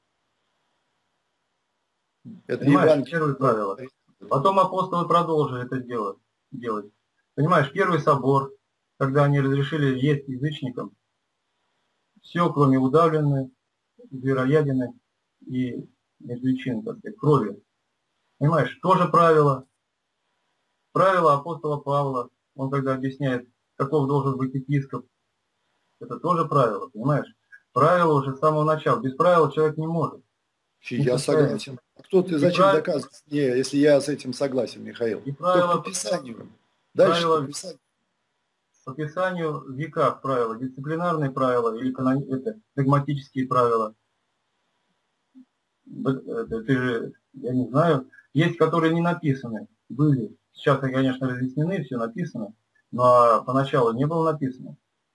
Это Понимаешь, первые правила. Потом апостолы продолжили это делать, делать. Понимаешь, первый собор, когда они разрешили есть язычникам, все, кроме удавленной, звероядины и личин, так сказать, крови. Понимаешь, тоже правило. Правило апостола Павла, он когда объясняет, каков должен быть епископ, это тоже правило, понимаешь? Правило уже с самого начала. Без правил человек не может. Я согласен. Кто ты, зачем прав... доказывать мне, если я с этим согласен, Михаил? И правила, по Писанию. Дальше правила, по Писанию. По Писанию в веках правила, дисциплинарные правила или канон... это, догматические правила. Это, ты же, я не знаю, есть, которые не написаны, были. Сейчас, конечно, разъяснены, все написано, но поначалу не было написано.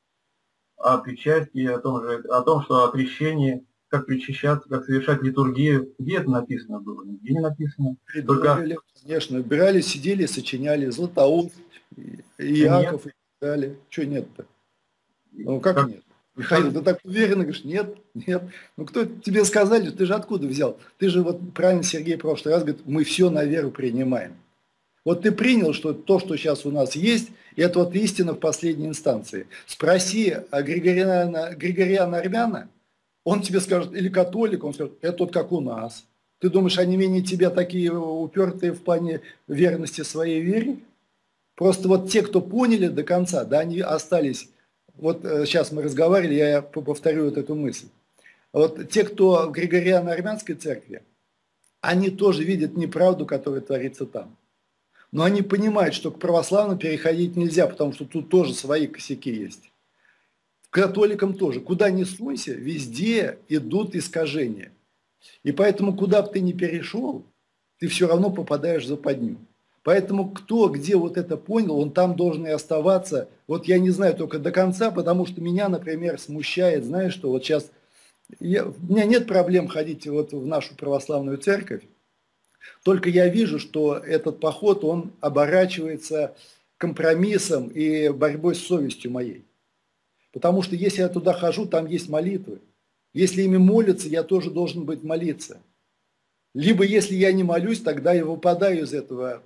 О причастии, о том, же, о том, что о крещении, как причащаться, как совершать литургию. Где это написано было? Нигде не написано. Только... Конечно, убирали, сидели, сочиняли Златоуст, Иаков и так далее. Чего нет-то? Ну как, как нет? Михаил, ты так уверенно говоришь, нет, нет. Ну кто тебе сказали, ты же откуда взял? Ты же вот правильно Сергей в прошлый раз говорит, мы все на веру принимаем. Вот ты принял, что то, что сейчас у нас есть, это вот истина в последней инстанции. Спроси о Григориана, Григориана Армяна, он тебе скажет, или католик, он скажет, это вот как у нас. Ты думаешь, они менее тебя такие упертые в плане верности своей вере? Просто вот те, кто поняли до конца, да, они остались. Вот сейчас мы разговаривали, я повторю вот эту мысль. Вот те, кто в Григориано-армянской церкви, они тоже видят неправду, которая творится там. Но они понимают, что к православным переходить нельзя, потому что тут тоже свои косяки есть. К католикам тоже. Куда ни сунься, везде идут искажения. И поэтому, куда бы ты ни перешел, ты все равно попадаешь в западню. Поэтому кто где вот это понял, он там должен и оставаться. Вот я не знаю только до конца, потому что меня, например, смущает, знаешь, что вот сейчас... Я, у меня нет проблем ходить вот в нашу православную церковь. Только я вижу, что этот поход, он оборачивается компромиссом и борьбой с совестью моей. Потому что если я туда хожу, там есть молитвы. Если ими молятся, я тоже должен быть молиться. Либо если я не молюсь, тогда я выпадаю из этого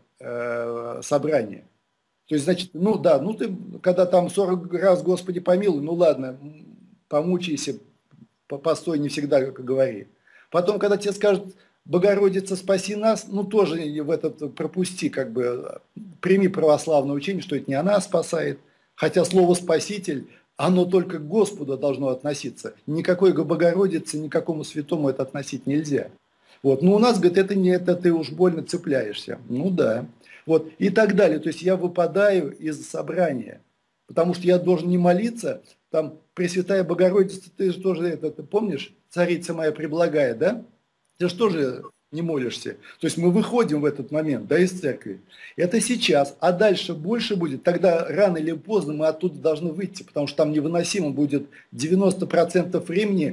э, собрания. То есть, значит, ну да, ну ты, когда там сорок раз Господи помилуй, ну ладно, помучайся, постой, не всегда как говори. Потом, когда тебе скажут, Богородица, спаси нас, ну тоже в этот пропусти, как бы, прими православное учение, что это не она спасает, хотя слово «спаситель», оно только к Господу должно относиться. Никакой к Богородице, никакому святому это относить нельзя. Вот. Но у нас, говорит, это не это, ты уж больно цепляешься. Ну да. Вот. И так далее. То есть я выпадаю из собрания, потому что я должен не молиться, там, Пресвятая Богородица, ты же тоже это, ты помнишь, царица моя преблагая, да? Ты же тоже не молишься. То есть мы выходим в этот момент, да, из церкви. Это сейчас, а дальше больше будет. Тогда рано или поздно мы оттуда должны выйти, потому что там невыносимо будет девяносто процентов времени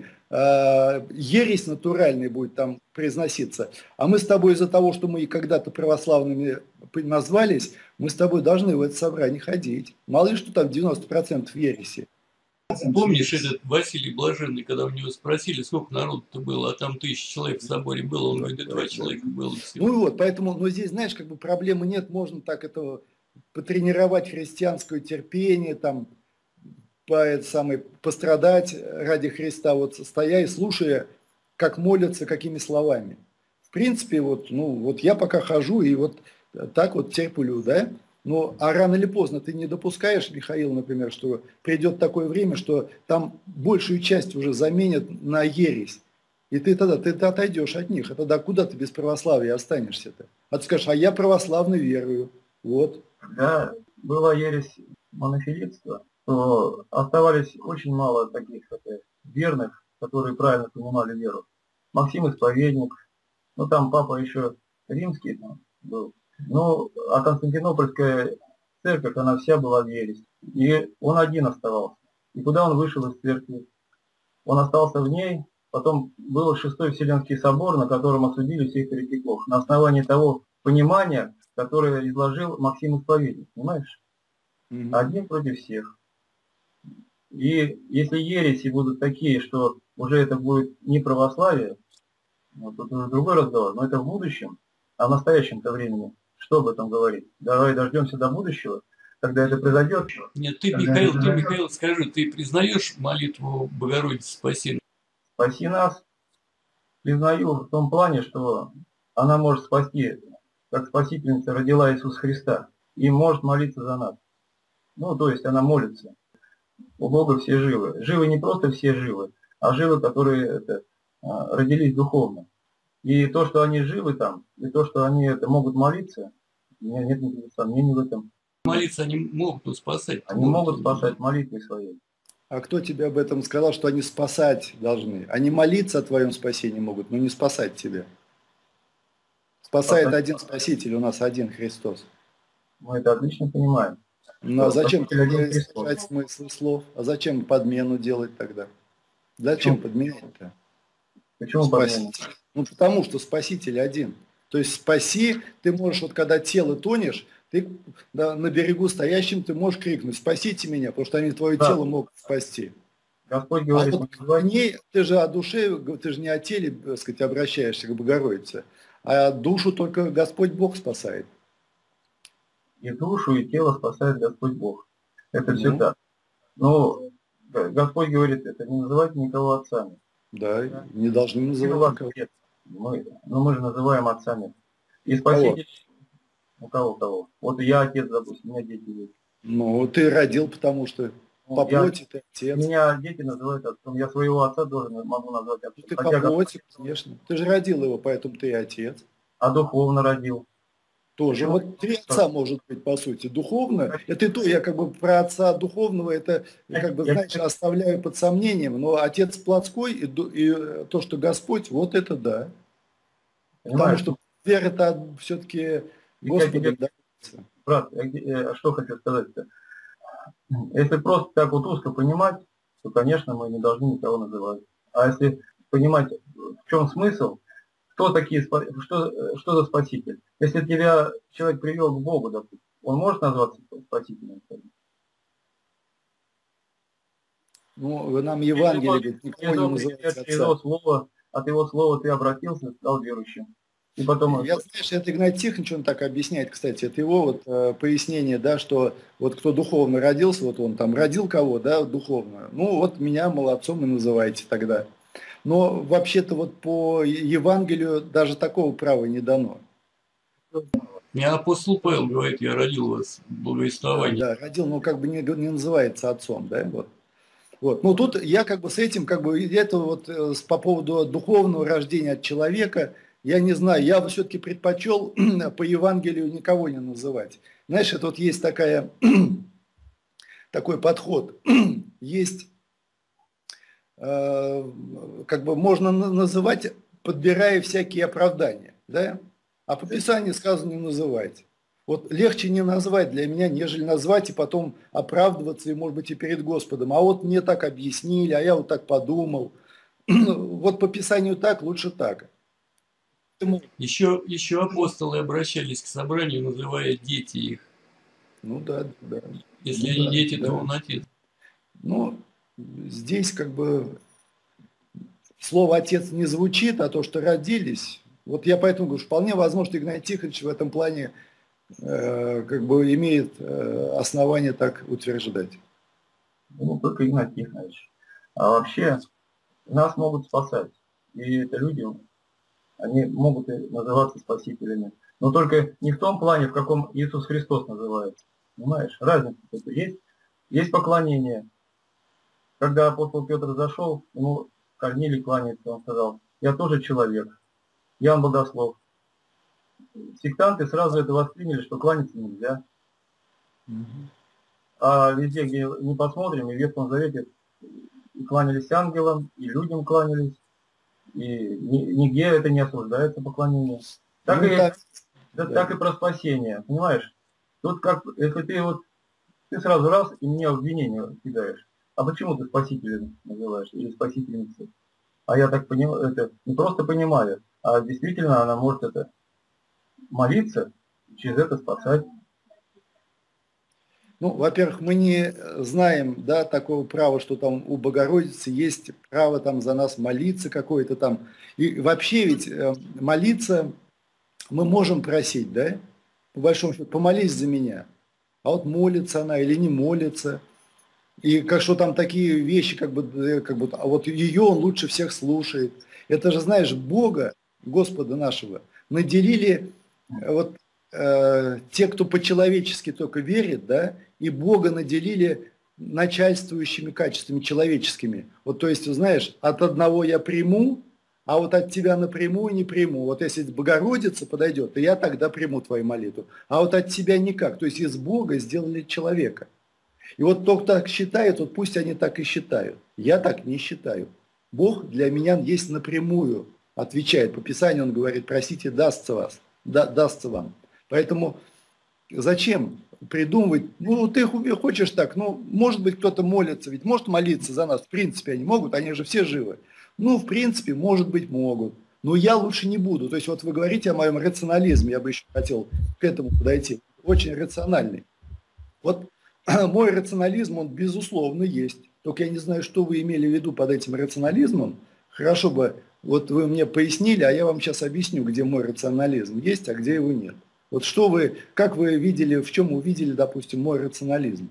э, ересь натуральная будет там произноситься. А мы с тобой из-за того, что мы когда-то православными назвались, мы с тобой должны в это собрание ходить. Мало ли что там девяносто процентов ереси. Помнишь этот Василий Блаженный, когда у него спросили, сколько народу-то было, а там тысяча человек в соборе было, он говорит, два человека было всего. Ну вот, поэтому, но здесь, знаешь, как бы проблемы нет, можно так это потренировать христианское терпение, там, по, это самое, пострадать ради Христа, вот стоя и слушая, как молятся, какими словами. В принципе, вот, ну, вот я пока хожу и вот так вот терплю, да. Ну, а рано или поздно ты не допускаешь, Михаил, например, что придет такое время, что там большую часть уже заменят на ересь. И ты тогда ты, ты отойдешь от них. А тогда куда ты без православия останешься-то? А ты скажешь, а я православный верую. Вот. Когда была ересь монофилитства, то оставались очень мало таких э, верных, которые правильно понимали веру. Максим Исповедник, ну там папа еще римский там был. Ну, а Константинопольская церковь, она вся была в ересь. И он один оставался. И куда он вышел из церкви? Он остался в ней. Потом был Шестой Вселенский собор, на котором осудили всех еретиков. На основании того понимания, которое изложил Максим Исповедник. Понимаешь? Мгм. Один против всех. И если ереси будут такие, что уже это будет не православие, вот тут уже другой разговор, но это в будущем, а в настоящем-то времени, что об этом говорить? Давай дождемся до будущего, когда это произойдет. Нет, ты, Когда это Михаил, ты, произойдет, Михаил, скажи, ты признаешь молитву Богородицы Спаси? спаси нас, признаю в том плане, что она может спасти, как спасительница родила Иисус Христа, и может молиться за нас. Ну, то есть она молится. У Бога все живы. Живы не просто все живы, а живы, которые это, а, родились духовно. И то, что они живы там, и то, что они это, могут молиться, у меня нет никаких сомнений в этом. Молиться они могут, но спасать Они могут спасать молитвой своей. А кто тебе об этом сказал, что они спасать должны? Они молиться о твоем спасении могут, но не спасать тебя. Спасает Спасать. один Спаситель, у нас один Христос. Мы это отлично понимаем. Ну а Что зачем Спаситель один тогда Христос. искажать смысл слов? А зачем подмену делать тогда? Зачем подменять-то? Почему подмену? Спаситель. Ну потому что Спаситель один. То есть спаси, ты можешь, вот когда тело тонешь, ты да, на берегу стоящим ты можешь крикнуть: спасите меня, потому что они твое Да. тело могут спасти. Господь А говорит, вот называй- к ней, ты же о душе, ты же не о теле, так сказать, обращаешься к Богородице, а душу только Господь Бог спасает. и душу, и тело спасает Господь Бог. Это Ну. все так. Но Господь говорит это, не называйте никого отцами. Да, не должны И у называть вас никого. отец. Мы, но мы же называем отцами. И Кого? Спаситель, у кого кого? Вот я отец, допустим, у меня дети есть. Ну, ты родил, потому что Ну, по я- плоти ты отец. Меня дети называют отцом. Я своего отца должен могу назвать отцом. Ну, ты по Хотя, плоти, конечно. Ты же родил его, поэтому ты и отец. а духовно родил. Тоже. Почему? Вот три отца может быть, по сути. Духовно. Это и то, я как бы про отца духовного, это, как бы, Я- знаешь, оставляю под сомнением. Но отец плотской и, ду- и то, что Господь, вот это да. Потому Понимаешь? что вера-то все-таки Я Господом тебе, дается. брат, я, э, что хочу сказать-то. Если просто так вот узко понимать, то, конечно, мы не должны никого называть. А если понимать, в чем смысл, кто такие, спа- что, что за спаситель? Если тебя человек привел к Богу, допустим, он может назваться спасителем? Ну, нам Евангелие говорит, никого не называется Через его отца. слова, от его слова ты обратился, стал верующим. И потом... Я, знаешь, это Игнатий Тихонович, он так объясняет, кстати, это его вот э, пояснение, да, что вот кто духовно родился, вот он там родил кого, да, духовно, ну вот меня молодцом и называйте тогда. Но вообще-то вот по Евангелию даже такого права не дано. Мне апостол Павел говорит, я родил вас в благовествовании. Да, родил, но как бы не, не называется отцом, да, вот. Вот. Ну тут я как бы с этим, как бы это вот э, с- по поводу духовного рождения от человека, я не знаю, я бы все-таки предпочел по Евангелию никого не называть. Знаешь, это вот есть такая, такой подход. Есть, э, как бы можно на- называть, подбирая всякие оправдания, да? А по Писанию сказано не называть. Вот легче не назвать для меня, нежели назвать и потом оправдываться, и, может быть, и перед Господом. А вот мне так объяснили, а я вот так подумал. Вот по Писанию так, лучше так. Еще, еще апостолы обращались к собранию, называя дети их. Ну да, да. Если Ну они да, дети, да. то он отец. Ну, здесь как бы слово «отец» не звучит, а то, что родились. Вот я поэтому говорю, вполне возможно, что Игнатий Тихонович в этом плане э, как бы имеет э, основание так утверждать. Ну, только Игнатий Тихонович. А вообще, нас могут спасать. И это люди, они могут и называться спасителями. Но только не в том плане, в каком Иисус Христос называется. Понимаешь? Разница тут есть. Есть поклонение. Когда апостол Петр зашел, ему Корнилий кланяется, он сказал, я тоже человек, Ян Богослов. Сектанты сразу это восприняли, что кланяться нельзя. А везде, где не посмотрим, и в Ветхом Завете и кланялись ангелам, и людям кланялись, и нигде это не осуждается поклонение. Так, ну, и, так, да, да. так и про спасение, понимаешь? Тут как, если ты вот, ты сразу раз и мне обвинение кидаешь. А почему ты спасителем называешь или спасительницей? А я так понимаю, это не просто понимаю, а действительно она может это молиться, через это спасать. Ну, во-первых, мы не знаем, да, такого права, что там у Богородицы есть право там за нас молиться какое-то там. И вообще ведь молиться мы можем просить, да, по большому счету, помолись за меня. А вот молится она или не молится. И как что там такие вещи, как бы, как бы, а вот ее он лучше всех слушает. Это же, знаешь, Бога, Господа нашего, наделили вот э, те, кто по-человечески только верит, да, и Бога наделили начальствующими качествами человеческими. Вот, то есть, знаешь, от одного я приму, а вот от тебя напрямую не приму. Вот если Богородица подойдет, то я тогда приму твою молитву. А вот от тебя никак. То есть из Бога сделали человека. И вот кто так считает, вот пусть они так и считают. Я так не считаю. Бог для меня есть напрямую, отвечает. По Писанию он говорит, просите, дастся вас, да, дастся вам. Поэтому зачем придумывать, ну ты хочешь так, ну может быть кто-то молится, ведь может молиться за нас, в принципе они могут, они же все живы. Ну в принципе, может быть могут, но я лучше не буду. То есть вот вы говорите о моем рационализме, я бы еще хотел к этому подойти, очень рациональный. Вот мой рационализм, он безусловно есть. Только я не знаю, что вы имели в виду под этим рационализмом. Хорошо бы, вот вы мне пояснили, а я вам сейчас объясню, где мой рационализм есть, а где его нет. Вот что вы, как вы видели, в чем увидели, допустим, мой рационализм?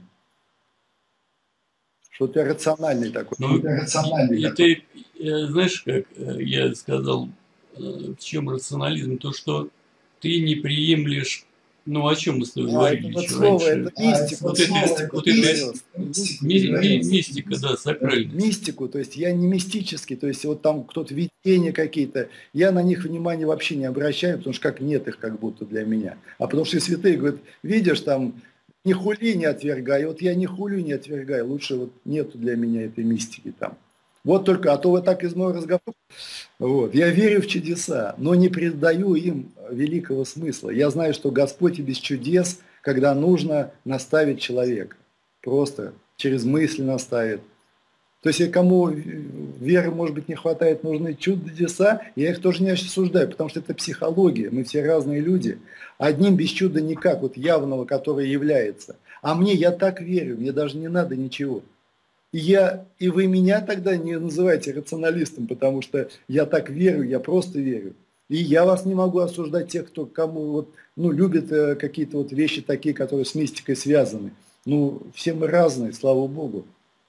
Что ты рациональный такой. Ну, рациональный и такой. Ты, знаешь, как я сказал, в чем рационализм? То, что ты не приемлешь. Ну, о чем мы с тобой а, говорили это вот еще слово, раньше? Это мистика, вот слово, это, это вот мистика, это ми, ми, мистика, да, сакральность. Мистику, то есть я не мистический, то есть вот там кто-то видения какие-то, я на них внимания вообще не обращаю, потому что как нет их как будто для меня. А потому что святые говорят, видишь там, не хули, не отвергай, вот я не хулю, не отвергаю, лучше вот нету для меня этой мистики там. Вот только, а то вот так из моего разговора. Вот. Я верю в чудеса, но не придаю им великого смысла. Я знаю, что Господь и без чудес, когда нужно, наставить человека. Просто через мысль наставит. То есть, кому веры, может быть, не хватает, нужны чудеса, я их тоже не осуждаю, потому что это психология, мы все разные люди. Одним без чуда никак, вот явного, который является. А мне, я так верю, мне даже не надо ничего. И, я, и вы меня тогда не называйте рационалистом, потому что я так верю, я просто верю. И я вас не могу осуждать, тех, кто кому вот, ну, любит э, какие-то вот вещи такие, которые с мистикой связаны. Ну, все мы разные, слава Богу.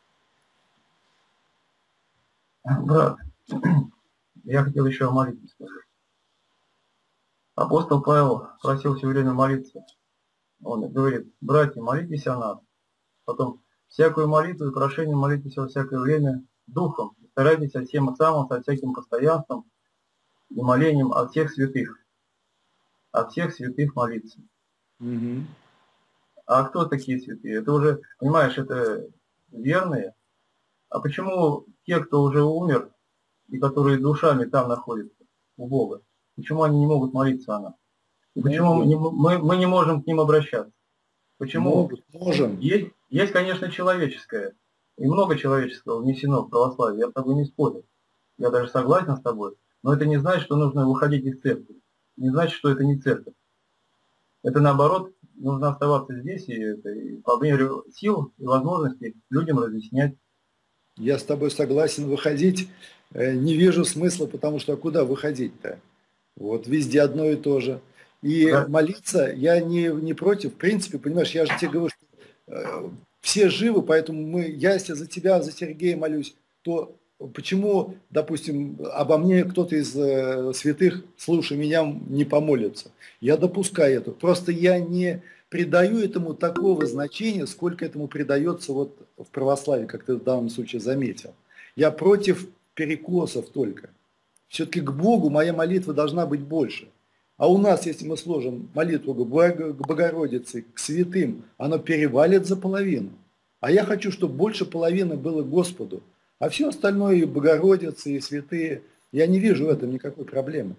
Брат, я хотел еще о молитве сказать. Апостол Павел просил все время молиться. Он говорит, братья, молитесь о нас. Потом, всякую молитву и прошение молитесь во всякое время духом. Старайтесь о всем самом, со всяким постоянством и молением о всех святых. О всех святых молиться. Угу. А кто такие святые? Это уже, понимаешь, это верные. А почему те, кто уже умер, и которые душами там находятся, у Бога, почему они не могут молиться о нас? И почему мы не, мы, мы не можем к ним обращаться? Почему? Могут, можем. Есть, есть, конечно, человеческое. И много человеческого внесено в православие. Я с тобой не спорю. Я даже согласен с тобой. Но это не значит, что нужно выходить из церкви. Не значит, что это не церковь. Это наоборот, нужно оставаться здесь и, это, и по мере сил и возможностей людям разъяснять. Я с тобой согласен, выходить не вижу смысла, потому что а куда выходить-то? Вот везде одно и то же. И да. Молиться я не, не против. В принципе, понимаешь, я же тебе говорю, что э, все живы, поэтому мы, я если за тебя, за Сергея молюсь, то почему, допустим, обо мне кто-то из э, святых, слушай меня, не помолится? Я допускаю это. Просто я не придаю этому такого значения, сколько этому придается вот в православии, как ты в данном случае заметил. Я против перекосов только. Все-таки к Богу моя молитва должна быть больше. А у нас, если мы сложим молитву к Богородице, к святым, оно перевалит за половину. А я хочу, чтобы больше половины было Господу. А все остальное, и Богородицы, и святые, я не вижу в этом никакой проблемы.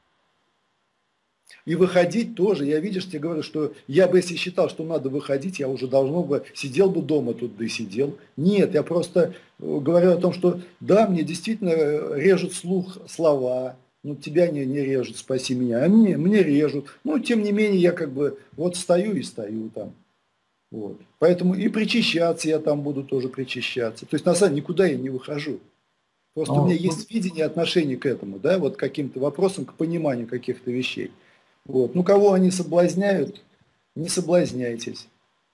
И выходить тоже. Я, видишь, тебе говорю, что я бы, если считал, что надо выходить, я уже давно бы сидел бы дома тут, да и сидел. Нет, я просто говорю о том, что да, мне действительно режут слух слова. Ну, тебя не, не режут, спаси меня, а мне, мне режут. Но, тем не менее, я как бы вот стою и стою там. Вот. Поэтому и причащаться я там буду тоже причащаться. То есть, на самом деле, никуда я не выхожу. Просто Ну, у меня есть видение, отношение к этому, да, вот к каким-то вопросам, к пониманию каких-то вещей. Вот. Ну, кого они соблазняют, не соблазняйтесь.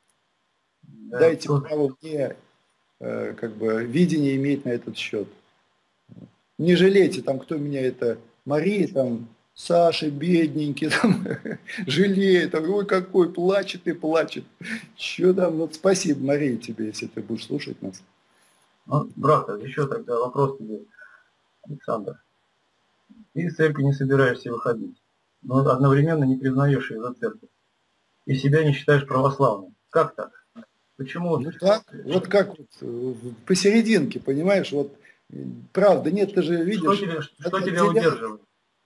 да, Дайте тут- право мне э, как бы видение иметь на этот счет. Не жалейте, там, кто меня это, Мария, там, Саша, бедненький, там, жалеет, там, ой, какой, плачет и плачет. Че там, вот спасибо, Мария, тебе, если ты будешь слушать нас. ну, брат, еще тогда вопрос тебе, Александр. Ты из церкви не собираешься выходить, но одновременно не признаешь ее за церковь. И себя не считаешь православным. Как так? Почему? Ну так, вот как вот, э, посерединке, понимаешь, вот, э, правда, нет, ты же Что видишь, тебя, что тебя отделяет- удерживает?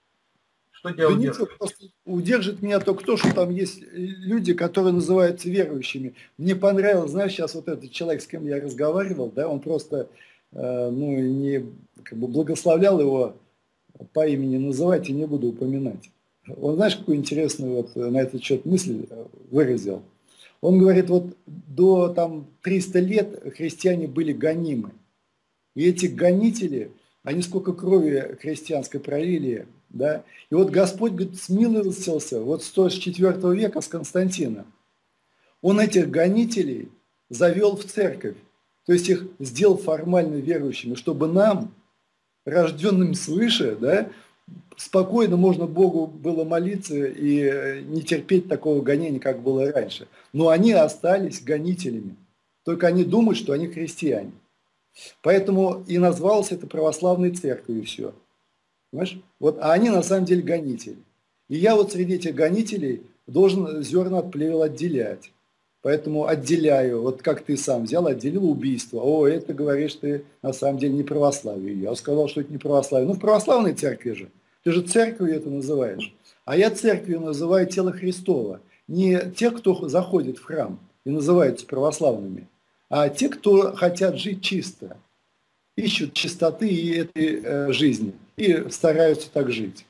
Что тебя Да ничего, удерживает? просто удержит меня только то, что там есть люди, которые называются верующими. Мне понравилось, знаешь, сейчас вот этот человек, с кем я разговаривал, да, он просто, э, ну, не, как бы благословлял его, по имени называть и не буду упоминать. Он, знаешь, какую интересную вот на этот счет мысль э, выразил? Он говорит, вот до там триста лет христиане были гонимы. И эти гонители, они сколько крови христианской пролили, да. И вот Господь, говорит, смилостился вот с сто четвёртого века, с Константина. Он этих гонителей завел в церковь, то есть их сделал формально верующими, чтобы нам, рожденным свыше, да, спокойно можно Богу было молиться и не терпеть такого гонения, как было раньше. Но они остались гонителями. Только они думают, что они христиане. Поэтому и назвалось это православной церковью, и все. Понимаешь? Вот, а они на самом деле гонители. И я вот среди этих гонителей должен зерна от плевел отделять. Поэтому отделяю, вот как ты сам взял, отделил убийство. О, это, говоришь, ты на самом деле не православие. Я сказал, что это не православие. Ну, в православной церкви же. Ты же церковью это называешь. А я церковью называю тело Христова. Не те, кто заходит в храм и называются православными, а те, кто хотят жить чисто. Ищут чистоты и этой э, жизни. И стараются так жить.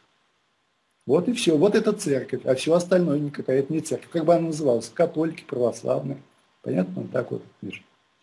Вот и все. Вот это церковь. А все остальное никакая это не церковь. Как бы она называлась? Католики, православные. Понятно? Так вот, Миша.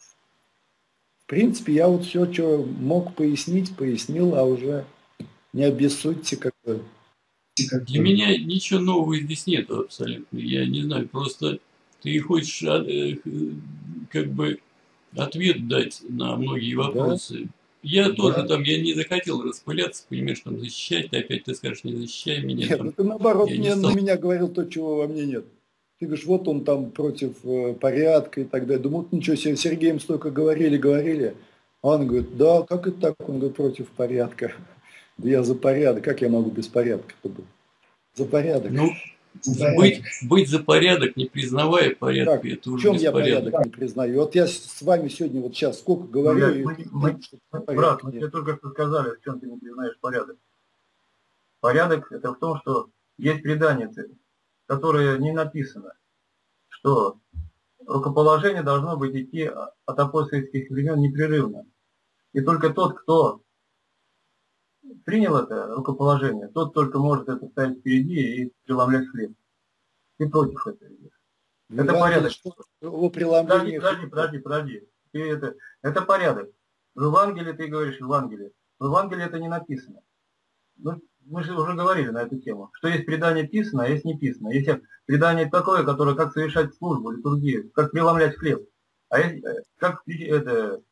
В принципе, я вот все, что мог пояснить, пояснил, а уже не обессудьте как бы. Для меня ничего нового здесь нет абсолютно. Я не знаю, просто ты хочешь а, э, как бы ответ дать на многие вопросы. Я Да. тоже там, я не захотел распыляться, понимаешь, там защищать, ты опять ты скажешь, не защищай меня. Нет, там, ну ты наоборот я не мне, стал. на меня говорил то, чего во мне нет. Ты говоришь, вот он там против э, порядка и так далее. Думаю, вот ничего себе, с Сергеем столько говорили, говорили. А он говорит, да, как это так? Он говорит, против порядка. Да я за порядок. Как я могу без порядка-то быть? За порядок. Ну, быть, быть за порядок, не признавая порядка, Так, это в уже чем я беспорядок. порядок не признаю? Вот я с вами сегодня вот сейчас сколько говорю, Ну, и мы- ты мы- говоришь, что мы- порядка брат, мы нет. тебе только что сказали, в чем ты не признаешь порядок. Порядок это в том, что есть предание, которое не написано, что рукоположение должно быть идти от апостольских времен непрерывно. И только тот, кто принял это рукоположение, тот только может это ставить впереди и преломлять хлеб. Ты против этого. В Это Евангелии порядок. что о Подожди, преломлении подожди, хлеба. подожди, подожди. Ты это, это порядок. В Евангелии ты говоришь в Евангелии. В Евангелии это не написано. Ну, мы же уже говорили на эту тему, что есть предание писано, а есть не писано. Есть предание такое, которое как совершать службу, литургию, как преломлять хлеб, а есть э, как это,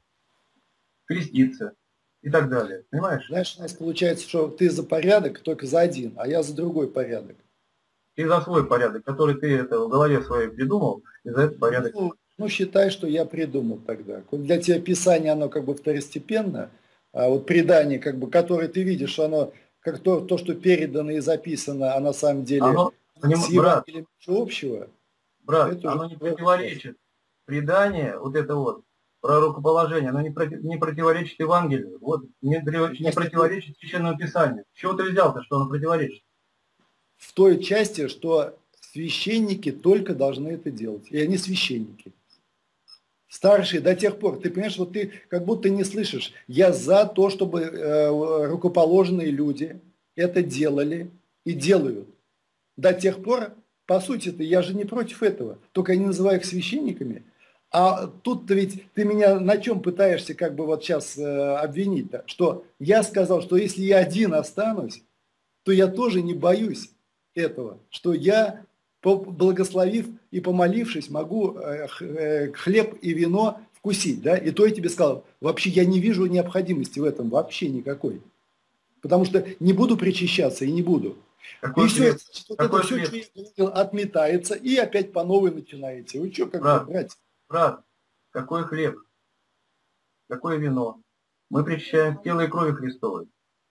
креститься и так далее. Понимаешь? Знаешь, у нас получается, что ты за порядок, только за один, а я за другой порядок. Ты за свой порядок, который ты это в голове своей придумал, и за этот порядок. Ну, ну, считай, что я придумал тогда. Для тебя Писание, оно как бы второстепенно, а вот предание, как бы, которое ты видишь, что оно, как то, то, что передано и записано, а на самом деле Оно, с брат, Евангелием ничего общего, брат, это уже оно не вопрос. противоречит. Предание, вот это вот, про рукоположение, оно не, против, не противоречит Евангелию, вот, не, не противоречит Священному Писанию. С чего ты взял-то, что оно противоречит? В той части, что священники только должны это делать, и они священники. Старшие до тех пор, ты понимаешь, вот ты как будто не слышишь. Я за то, чтобы э, рукоположенные люди это делали и делают. До тех пор, по сути-то, я же не против этого. Только я не называю их священниками. А тут-то ведь ты меня на чем пытаешься как бы вот сейчас э, обвинить-то? Что я сказал, что если я один останусь, то я тоже не боюсь этого. Что я, благословив и помолившись, могу хлеб и вино вкусить. Да? И то я тебе сказал, вообще я не вижу необходимости в этом вообще никакой. Потому что не буду причащаться и не буду. Какой и хлеб? все, вот Какой это хлеб? все, что я говорил, отметается, и опять по новой начинаете. Вы что, как брат, бы, братья? Брат, какой хлеб? Какое вино? Мы причащаем тело и крови Христовой.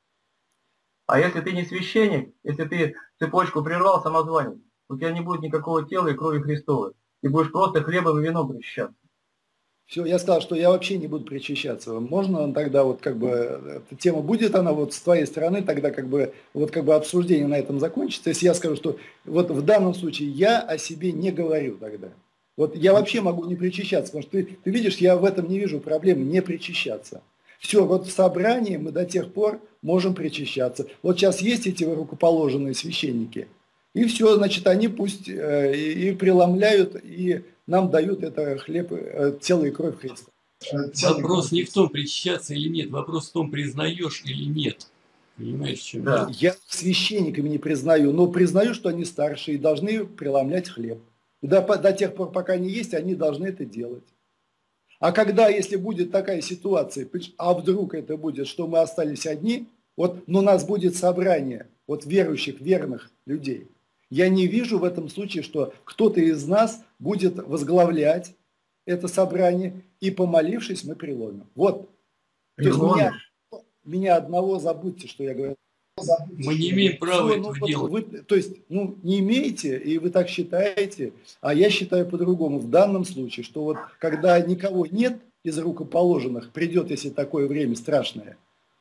А если ты не священник, если ты цепочку прервал, самозванец, у тебя не будет никакого тела и крови Христовой. Ты будешь просто хлебом и вином причащаться. Все, я сказал, что я вообще не буду причащаться. Можно тогда вот как бы, эта тема будет она вот с твоей стороны, тогда как бы, вот как бы обсуждение на этом закончится. Если я скажу, что вот в данном случае я о себе не говорю тогда. Вот я вообще могу не причащаться, потому что ты, ты видишь, я в этом не вижу проблемы, не причащаться. Все, вот в собрании мы до тех пор можем причащаться. Вот сейчас есть эти рукоположенные священники, и все, значит, они пусть э, и, и преломляют, и нам дают это хлеб, э, тело и кровь Христа. Вопрос не в том, причащаться или нет, вопрос в том, признаешь или нет. Понимаешь, в чем Да. дело? Я священниками не признаю, но признаю, что они старшие и должны преломлять хлеб. До, до тех пор, пока они есть, они должны это делать. А когда, если будет такая ситуация, а вдруг это будет, что мы остались одни, вот, но у нас будет собрание вот верующих, верных людей, я не вижу в этом случае, что кто-то из нас будет возглавлять это собрание, и, помолившись, мы преломим. Вот. То есть меня, меня одного забудьте, что я говорю. Мы не имеем права Все, этого ну, вот делать. вы, то есть, ну, не имеете, и вы так считаете, а я считаю по-другому. В данном случае, что вот когда никого нет из рукоположенных, придет, если такое время страшное,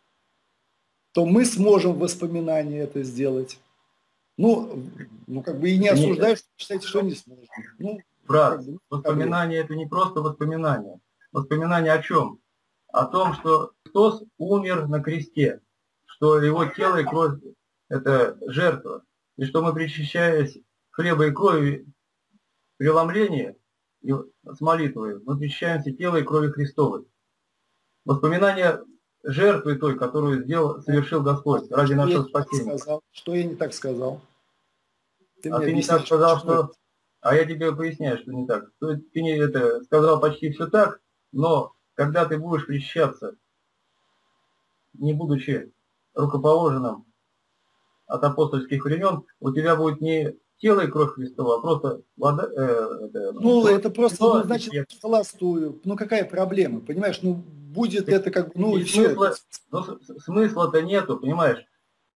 то мы сможем в воспоминании это сделать. Ну, ну как бы и не осуждаю, что считаете, что не сможем. Ну, брат, как бы, воспоминания это не просто воспоминания. Воспоминания о чем? О том, что Христос умер на кресте, что его тело и кровь – это жертва, и что мы, причащаясь хлеба и крови, преломления и с молитвой, мы причащаемся тела и крови Христовой. Воспоминания жертвы той, которую сделал, совершил Господь ради нашего спасения. Сказал, что я не так сказал? Ты а ты не так сказал, что... А я тебе поясняю, что не так. Ты не это сказал почти все так, но когда ты будешь причащаться, не будучи рукоположенным от апостольских времен, у тебя будет не тело и кровь Христова, а просто вода. Э, это, ну, кровь, это просто, ну, значит, холостую. Ну, какая проблема, понимаешь? Ну, будет это как бы, ну, и, и смысла, все. Ну, смысла-то нету, понимаешь?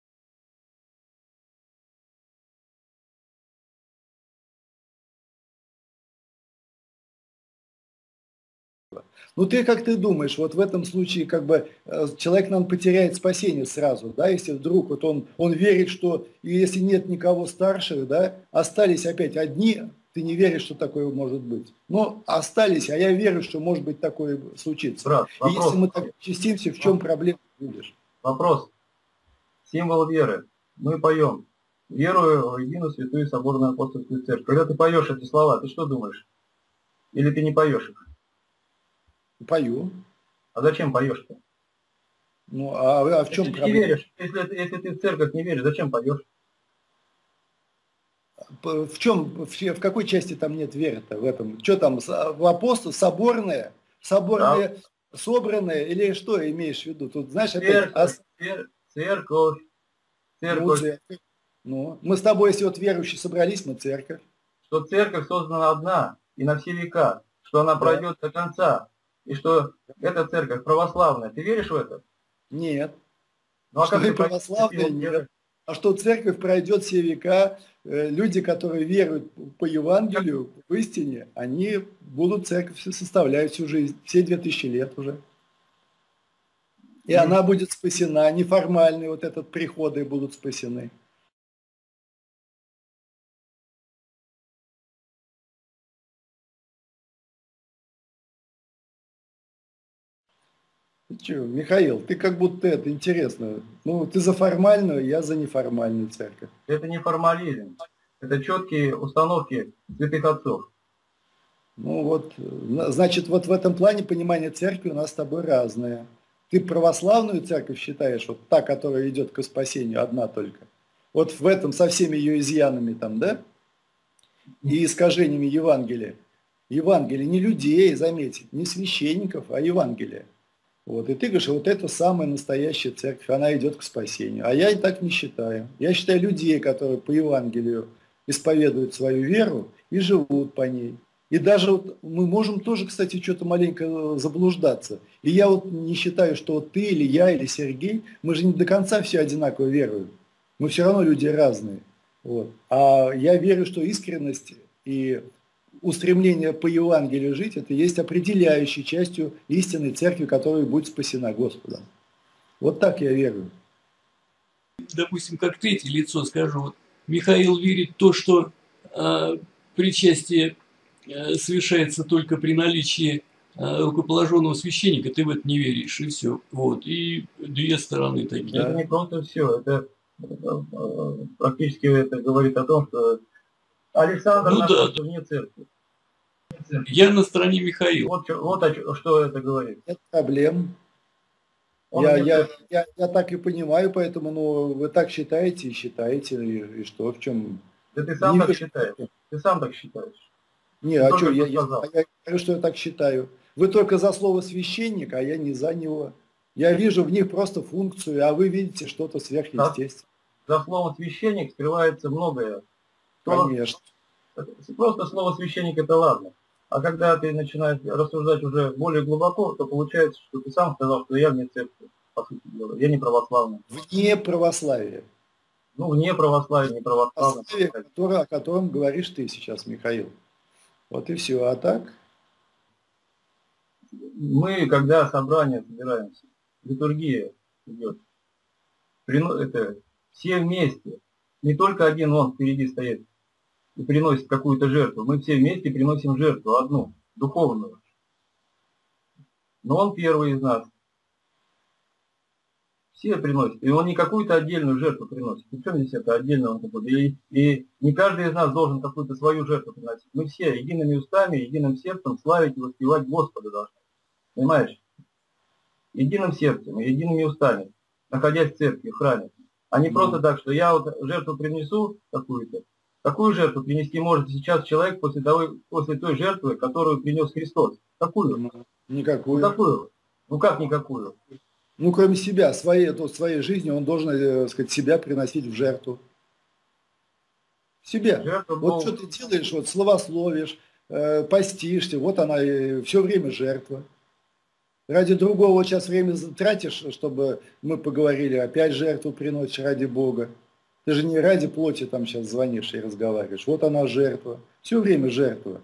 Ну ты как ты думаешь, вот в этом случае как бы человек нам потеряет спасение сразу, да, если вдруг вот он, он верит, что если нет никого старших, да, остались опять одни, ты не веришь, что такое может быть. Но остались, а я верю, что может быть такое случится. Брат, и если мы так частимся, в чем проблема будешь? Вопрос. Символ веры. Мы поем. Верую в единую святую соборную апостольскую церковь. Когда ты поешь эти слова, ты что думаешь? Или ты не поешь их? Пою. А зачем поешь-то? Ну, а, а в чем если проблема? Ты не веришь, если, если ты в церковь не веришь, зачем поешь? В чем, в, в какой части там нет веры-то в этом? Что там, в апостол, соборное, соборное, да. собранное, или что имеешь в виду? Тут, знаешь, церковь, опять... церковь, церковь. Ну, церковь. Ну, мы с тобой, если вот верующие собрались, мы церковь. Что церковь создана одна и на все века, что она да. пройдет до конца, и что эта церковь православная. Ты веришь в это? Нет. Ну, а Что как вы ты поймешь, православные? какие вот Нет. веры? А что церковь пройдет все века, э, люди, которые веруют по Евангелию, в истине, они будут церковь составлять всю жизнь, все две тысячи лет уже. И Есть. она будет спасена, неформальные вот этот приходы будут спасены. Ты чё, Михаил, ты как будто это интересно. Ну, ты за формальную, я за неформальную церковь. Это не формализм. Это четкие установки святых отцов. Ну вот, э, значит, вот в этом плане понимание церкви у нас с тобой разное. Ты православную церковь считаешь, вот та, которая идет к спасению, одна только. Вот в этом со всеми ее изъянами там, да? И искажениями Евангелия. Евангелие не людей, заметьте, не священников, а Евангелие. Вот, и ты говоришь, вот это самая настоящая церковь, она идет к спасению. А я и так не считаю. Я считаю людей, которые по Евангелию исповедуют свою веру и живут по ней. И даже вот мы можем тоже, кстати, что-то маленько заблуждаться. И я вот не считаю, что вот ты или я или Сергей, мы же не до конца все одинаково веруем. Мы все равно люди разные. Вот. А я верю, что искренность и устремление по Евангелию жить, это есть определяющей частью истинной церкви, которая будет спасена Господом. Вот так я верю. Допустим, как третье лицо скажу, вот Михаил верит в то, что э, причастие э, совершается только при наличии э, рукоположенного священника, ты в это не веришь, и все. Вот. И две стороны такие. Это не просто все. Это, это практически это говорит о том, что Александр Ну, находится да, вне церкви. я на стороне Михаила. Вот, вот о, что это говорит. Нет проблем. Он Я, вне я, церкви. я, я так и понимаю, поэтому ну, вы так считаете и считаете, и, и что, в чем? Да ты сам Не так вижу. считаешь. Ты сам так считаешь. Не, Ты а только что, я, что я, сказал. я говорю, что я так считаю. Вы только за слово священника, а я не за него. Я вижу в них просто функцию, а вы видите что-то сверхъестественное. За словом священник скрывается многое. То, Конечно. просто слово священник это ладно. А когда ты начинаешь рассуждать уже более глубоко, то получается, что ты сам сказал, что я вне церкви, по сути дела. Я не православный. Вне православия. Ну, вне православия, не православный. Православие, которое, о котором говоришь ты сейчас, Михаил. Вот и все. А так? Мы, когда собрание собираемся, литургия идет, это, все вместе, не только один он впереди стоит и приносит какую-то жертву, мы все вместе приносим жертву, одну, духовную. Но он первый из нас. Все приносят. И он не какую-то отдельную жертву приносит. Причем здесь это отдельно он такой. И, и не каждый из нас должен какую-то свою жертву приносить. Мы все едиными устами, единым сердцем славить и воспевать Господа должны. Понимаешь? Единым сердцем и едиными устами, находясь в церкви, в храме. А не mm. просто так, что я вот жертву принесу какую-то. Какую жертву принести может сейчас человек после, того, после той жертвы, которую принес Христос? Какую? Никакую. Ну, какую? Ну как никакую? Ну, кроме себя, своей, то, своей жизни он должен, так сказать, себя приносить в жертву. Себя. Жертва вот был... что ты делаешь, вот словословишь, э, постишься, вот она и все время жертва. Ради другого сейчас время тратишь, чтобы мы поговорили, опять жертву приносишь ради Бога. Ты же не ради плоти там сейчас звонишь и разговариваешь. Вот она жертва. Все время жертва.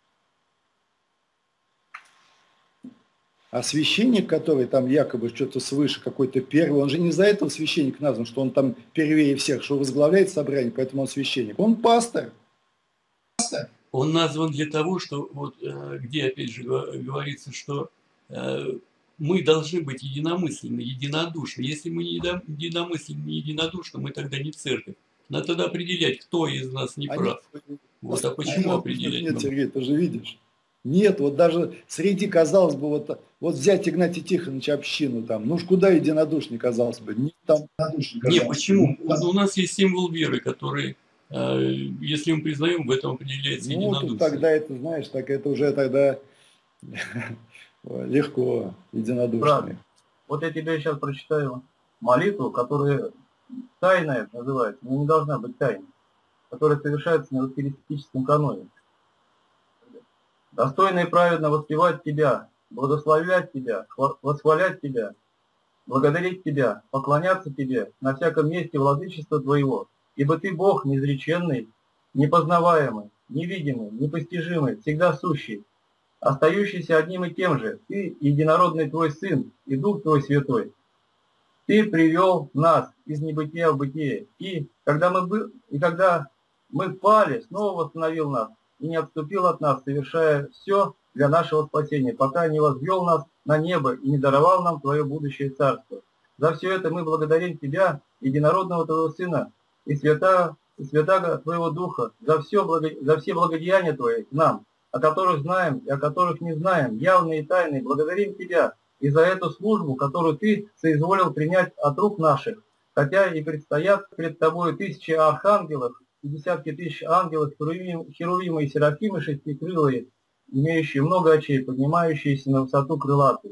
А священник, который там якобы что-то свыше, какой-то первый, он же не из-за этого священник назван, что он там первее всех, что возглавляет собрание, поэтому он священник. Он пастор. Он назван для того, что, вот, где опять же говорится, что мы должны быть единомысленны, единодушны. Если мы не единомысленны, не единодушны, мы тогда не церковь. Надо тогда определять, кто из нас не прав. Они, вот, а почему они, определять? Нет, Сергей, ты же видишь. Нет, вот даже среди, казалось бы, вот, вот взять Игнатия Тихоновича общину там, ну уж куда единодушный, казалось бы. Нет, там, не, почему? Вот у нас есть символ веры, который, э, если мы признаем, в этом определяется ну, единодушие. Ну, тогда это, знаешь, так это уже тогда легко, единодушный. Вот я тебе сейчас прочитаю молитву, которая тайная называется, но не должна быть тайной, которая совершается на евхаристическом каноне. Достойно и праведно воспевать Тебя, благословлять Тебя, восхвалять Тебя, благодарить Тебя, поклоняться Тебе на всяком месте владычества Твоего, ибо Ты Бог неизреченный, непознаваемый, невидимый, непостижимый, всегда сущий, остающийся одним и тем же. Ты единородный Твой Сын и Дух Твой Святой. Ты привел нас из небытия в бытие, и когда мы, бы, и когда мы пали, снова восстановил нас и не отступил от нас, совершая все для нашего спасения, пока не возвел нас на небо и не даровал нам Твое будущее царство. За все это мы благодарим Тебя, единородного Твоего Сына, и святаго, и святаго Твоего Духа, за все, благо, за все благодеяния Твои к нам, о которых знаем и о которых не знаем, явные и тайные. Благодарим Тебя и за эту службу, которую Ты соизволил принять от рук наших, хотя и предстоят пред Тобой тысячи архангелов и десятки тысяч ангелов, херувимы и серафимы шестикрылые, имеющие много очей, поднимающиеся на высоту крылатую.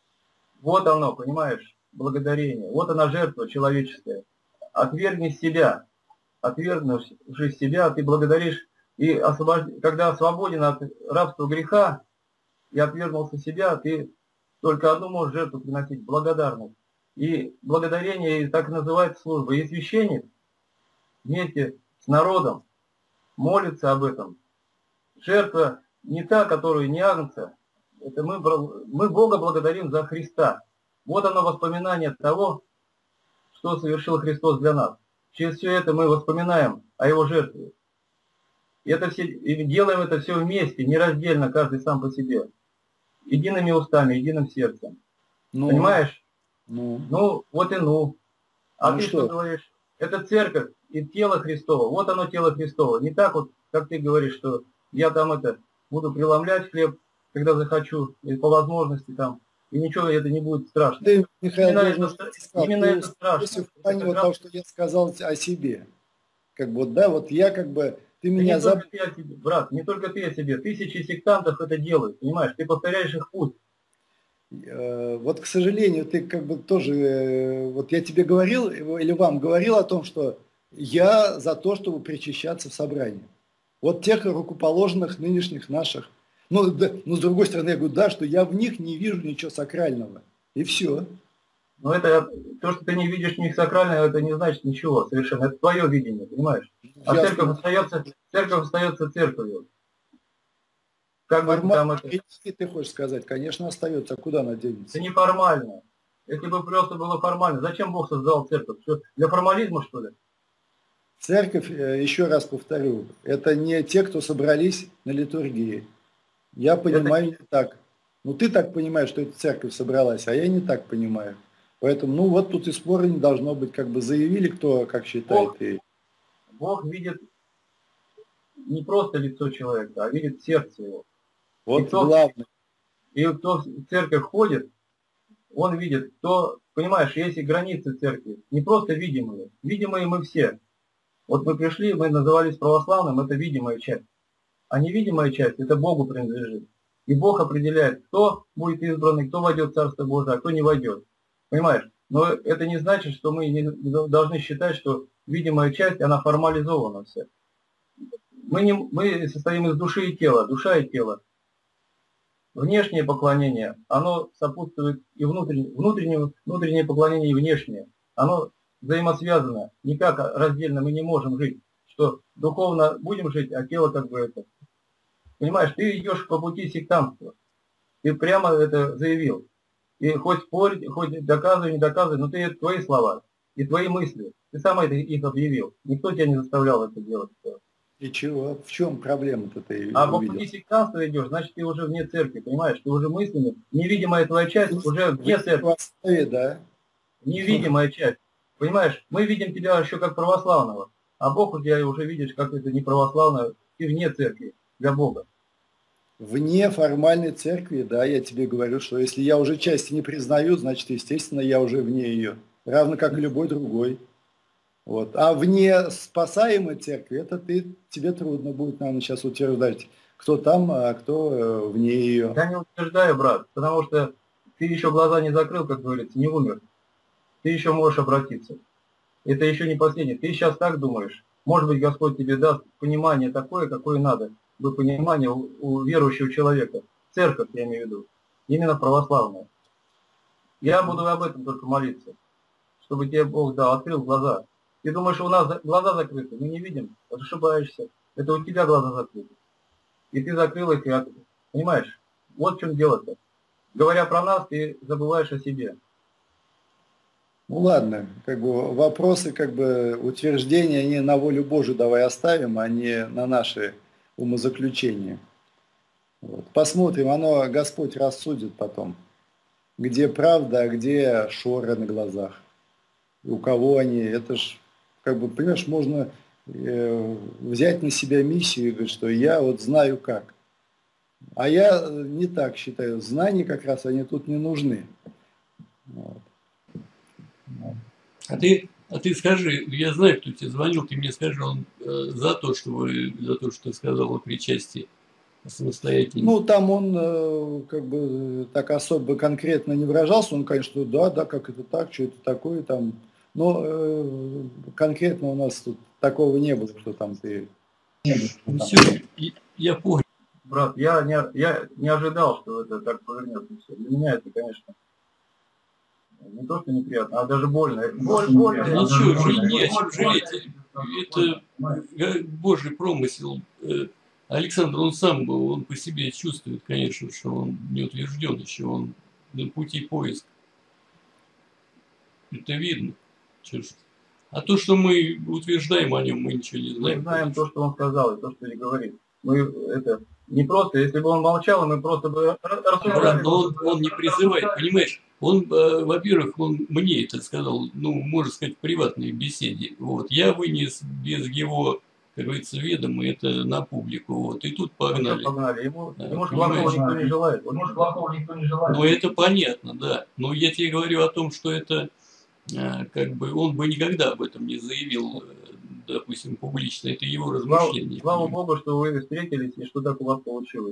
Вот оно, понимаешь, благодарение. Вот она жертва человеческая. Отвергни себя. Отвергнувши себя, ты благодаришь. И освобож... когда свободен от рабства греха и отвергнулся себя, ты только одну можешь жертву приносить — благодарность. И благодарение, так называется служба. И священник вместе с народом молится об этом. Жертва не та, которую не агнца. Это мы, мы Бога благодарим за Христа. Вот оно воспоминание того, что совершил Христос для нас. Через все это мы вспоминаем о Его жертве. И, это все, и делаем это все вместе, нераздельно, каждый сам по себе. Едиными устами, единым сердцем. Ну, понимаешь? Ну. ну, вот и ну. А ну ты что? что говоришь? Это церковь и тело Христово. Вот оно, тело Христово. Не так вот, как ты говоришь, что я там это буду преломлять хлеб, когда захочу, и по возможности там, и ничего это не будет страшно. Ты, Михаил, именно это, сказал, именно ты, это страшно. В плане вот того, что я сказал о себе. Как бы, да, вот я как бы, ты да меня забыл. Брат, не только ты о себе. Тысячи сектантов это делают, понимаешь? Ты повторяешь их путь. Вот, к сожалению, ты как бы тоже, вот я тебе говорил, или вам говорил о том, что я за то, чтобы причащаться в собрании. Вот тех рукоположенных нынешних наших. Ну, да, но с другой стороны, я говорю, да, что я в них не вижу ничего сакрального. И все. Но это, то, что ты не видишь в них сакрального, это не значит ничего совершенно. Это твое видение, понимаешь? А я церковь остается, церковь остается церковью. Как бы там это... Ты хочешь сказать, конечно, остается. А куда она денется? Это неформально. Если бы просто было формально. Зачем Бог создал церковь? Что, для формализма, что ли? Церковь, еще раз повторю, это не те, кто собрались на литургии. Я понимаю это... не так. Ну, ты так понимаешь, что эта церковь собралась, а я не так понимаю. Поэтому, ну, вот тут и спора не должно быть. Как бы заявили, кто как считает. Бог, и... Бог видит не просто лицо человека, а видит сердце его. Вот и кто, главное. И кто в церковь ходит, он видит, кто, понимаешь, есть и границы церкви. Не просто видимые. Видимые мы все. Вот мы пришли, мы назывались православным, это видимая часть. А невидимая часть, это Богу принадлежит. И Бог определяет, кто будет избранный, кто войдет в Царство Божие, а кто не войдет. Понимаешь? Но это не значит, что мы не должны считать, что видимая часть, она формализована вся. Мы, не, мы состоим из души и тела, душа и тело. Внешнее поклонение, оно сопутствует и внутреннее, внутреннее, внутреннее поклонение и внешнее. Оно взаимосвязано. Никак раздельно мы не можем жить. Что духовно будем жить, а тело как бы это. Понимаешь, ты идешь по пути сектантства. Ты прямо это заявил. И хоть спорить, хоть доказывай, не доказывай, но ты это твои слова и твои мысли. Ты сам это их объявил. Никто тебя не заставлял это делать. И чего? В чем проблема-то ты А по пути сектантства идешь, значит ты уже вне церкви, понимаешь? Ты уже мыслями, невидимая твоя часть ну, уже вне церкви. Да. Невидимая часть. Понимаешь, мы видим тебя еще как православного, а Бог у тебя уже видишь, как это не православное, ты вне церкви для Бога. Вне формальной церкви, да, я тебе говорю, что если я уже части не признаю, значит, естественно, я уже вне ее. Равно как и любой другой. Вот. А вне спасаемой церкви, это ты, тебе трудно будет, наверное, сейчас утверждать, кто там, а кто э, вне ее. Я не утверждаю, брат, потому что ты еще глаза не закрыл, как говорится, не умер. Ты еще можешь обратиться. Это еще не последнее. Ты сейчас так думаешь. Может быть, Господь тебе даст понимание такое, какое надо. Бы понимание у, у верующего человека. Церковь, я имею в виду. Именно православная. Я буду об этом только молиться, чтобы тебе Бог дал, открыл глаза. Ты думаешь, у нас глаза закрыты, мы не видим, ошибаешься. Это у тебя глаза закрыты. И ты закрыл их, и понимаешь? Вот в чем дело-то. Говоря про нас, ты забываешь о себе. Ну ладно, как бы вопросы, как бы утверждения, они на волю Божию давай оставим, а не на наши умозаключения. Вот. Посмотрим, оно Господь рассудит потом, где правда, а где шоры на глазах. И у кого они, это ж, как бы, понимаешь, можно э, взять на себя миссию и говорить, что я вот знаю как. А я не так считаю, знания как раз они тут не нужны. Вот. А ты, а ты скажи, я знаю, кто тебе звонил, ты мне скажи, он э, за то, что вы, за то, что ты сказал о причастии самостоятельно. Ну, там он э, как бы так особо конкретно не выражался, он, конечно, да, да, как это так, что это такое там. Но э, конкретно у нас тут такого не было, что там ты... Ну, все, я понял. Брат, я не, я не ожидал, что это так повернется все. Для меня это, конечно, не то, что неприятно, а даже больно. Боль, больно. Да ничего, жить не о чем жалеть. Это Божий промысел. Александр, он сам, он по себе чувствует, конечно, что он не утвержден еще, он на пути поиска. Это видно. А то, что мы утверждаем о нем, мы ничего не знаем. Мы знаем то, что он сказал, и то, что он говорит. Мы это не просто, если бы он молчал, мы просто бы рассуждали. Но он, он не призывает, понимаешь? Он, во-первых, он мне это сказал, ну, можно сказать, в приватной беседе. Вот. Я вынес без его, как говорится, ведома это на публику. Вот. И тут погнали. погнали. Ему, ему плохого никто не желает. Ему плохого никто не желает. Ну, это понятно, да. Но я тебе говорю о том, что это, как бы, он бы никогда об этом не заявил, допустим, публично. Это его размышление. Слава, слава Богу, что вы встретились, и что так у вас получилось.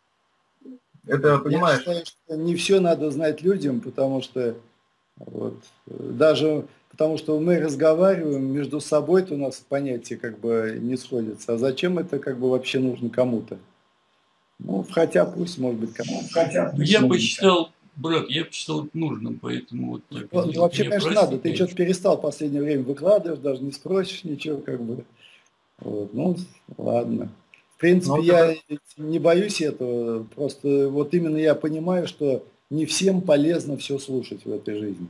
Это, понимаешь? Я считаю, что не все надо знать людям, потому что вот, даже потому что мы разговариваем между собой, то у нас понятия как бы не сходятся. А зачем это как бы вообще нужно кому-то? Ну, хотя пусть, может быть, кому-то. Хотя, я посчитал, брат, я посчитал это нужным, поэтому вот так. Ну, ну, вообще, конечно, прости, надо. Ты что-то перестал в последнее время выкладываешь, даже не спросишь ничего, как бы. Вот, ну, ладно. В принципе, ну, я это... не боюсь этого, просто вот именно я понимаю, что не всем полезно все слушать в этой жизни.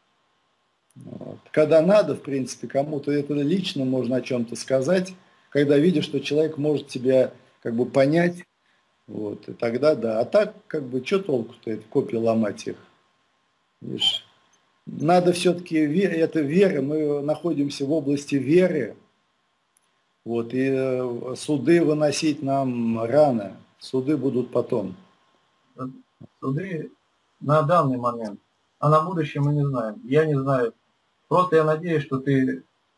Вот. Когда надо, в принципе, кому-то это лично можно о чем-то сказать, когда видишь, что человек может тебя как бы понять, вот, и тогда да. А так, как бы, что толку-то, это копии ломать их? Видишь? Надо все-таки, это вера, мы находимся в области веры. Вот, и суды выносить нам рано, суды будут потом. Суды на данный момент, а на будущее мы не знаем. Я не знаю. Просто я надеюсь, что ты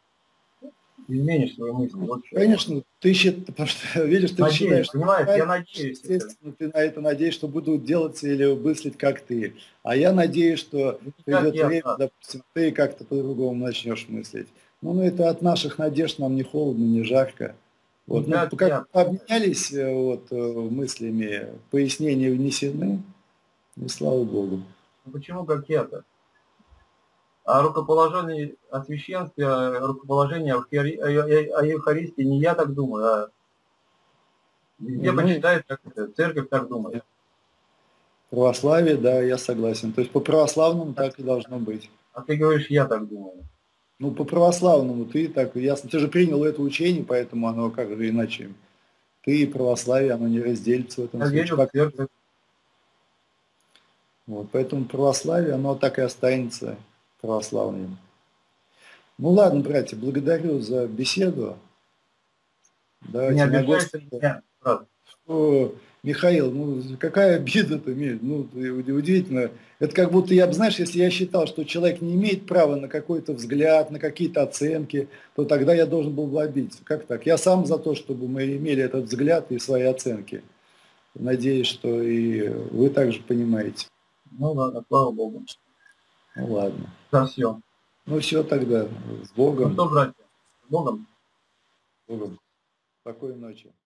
изменишь свои мысли. Вот конечно, ты считаешь, потому что видишь, ты надеюсь, считаешь, понимаешь, я надеюсь. Естественно, ты на это надеешься, что будут делаться или мыслить, как ты. А я надеюсь, что придет время, я, допустим, ты как-то по-другому начнешь мыслить. Ну, ну, это от наших надежд нам не холодно, не жарко. Вот, ну, как обменялись вот, мыслями, пояснения внесены, и слава Богу. Ну, почему как я-то? О рукоположении, о священстве, о рукоположении, о, о, о Евхаристии не я так думаю, а везде ну, почитают, как это, церковь так думает. Православие, да, я согласен. То есть по православному так, так и должно быть. А ты говоришь, я так думаю. Ну, по православному ты так, ясно, ты же принял это учение, поэтому оно как же иначе. Ты и православие, оно не разделится в этом я случае. Верю в церковь. Вот, поэтому православие, оно так и останется православным. Ну ладно, братья, благодарю за беседу. Давайте не обижайся меня, брат. Что, Михаил, ну какая обида-то имеет? Ну, удивительно. Это как будто я бы, знаешь, если я считал, что человек не имеет права на какой-то взгляд, на какие-то оценки, то тогда я должен был бы обидеться. Как так? Я сам за то, чтобы мы имели этот взгляд и свои оценки. Надеюсь, что и вы также понимаете. Ну ладно, слава Богу. Ну ладно. Да, все. Ну все тогда. С Богом. Ну что, братья, с Богом. С Богом. Спокойной ночи.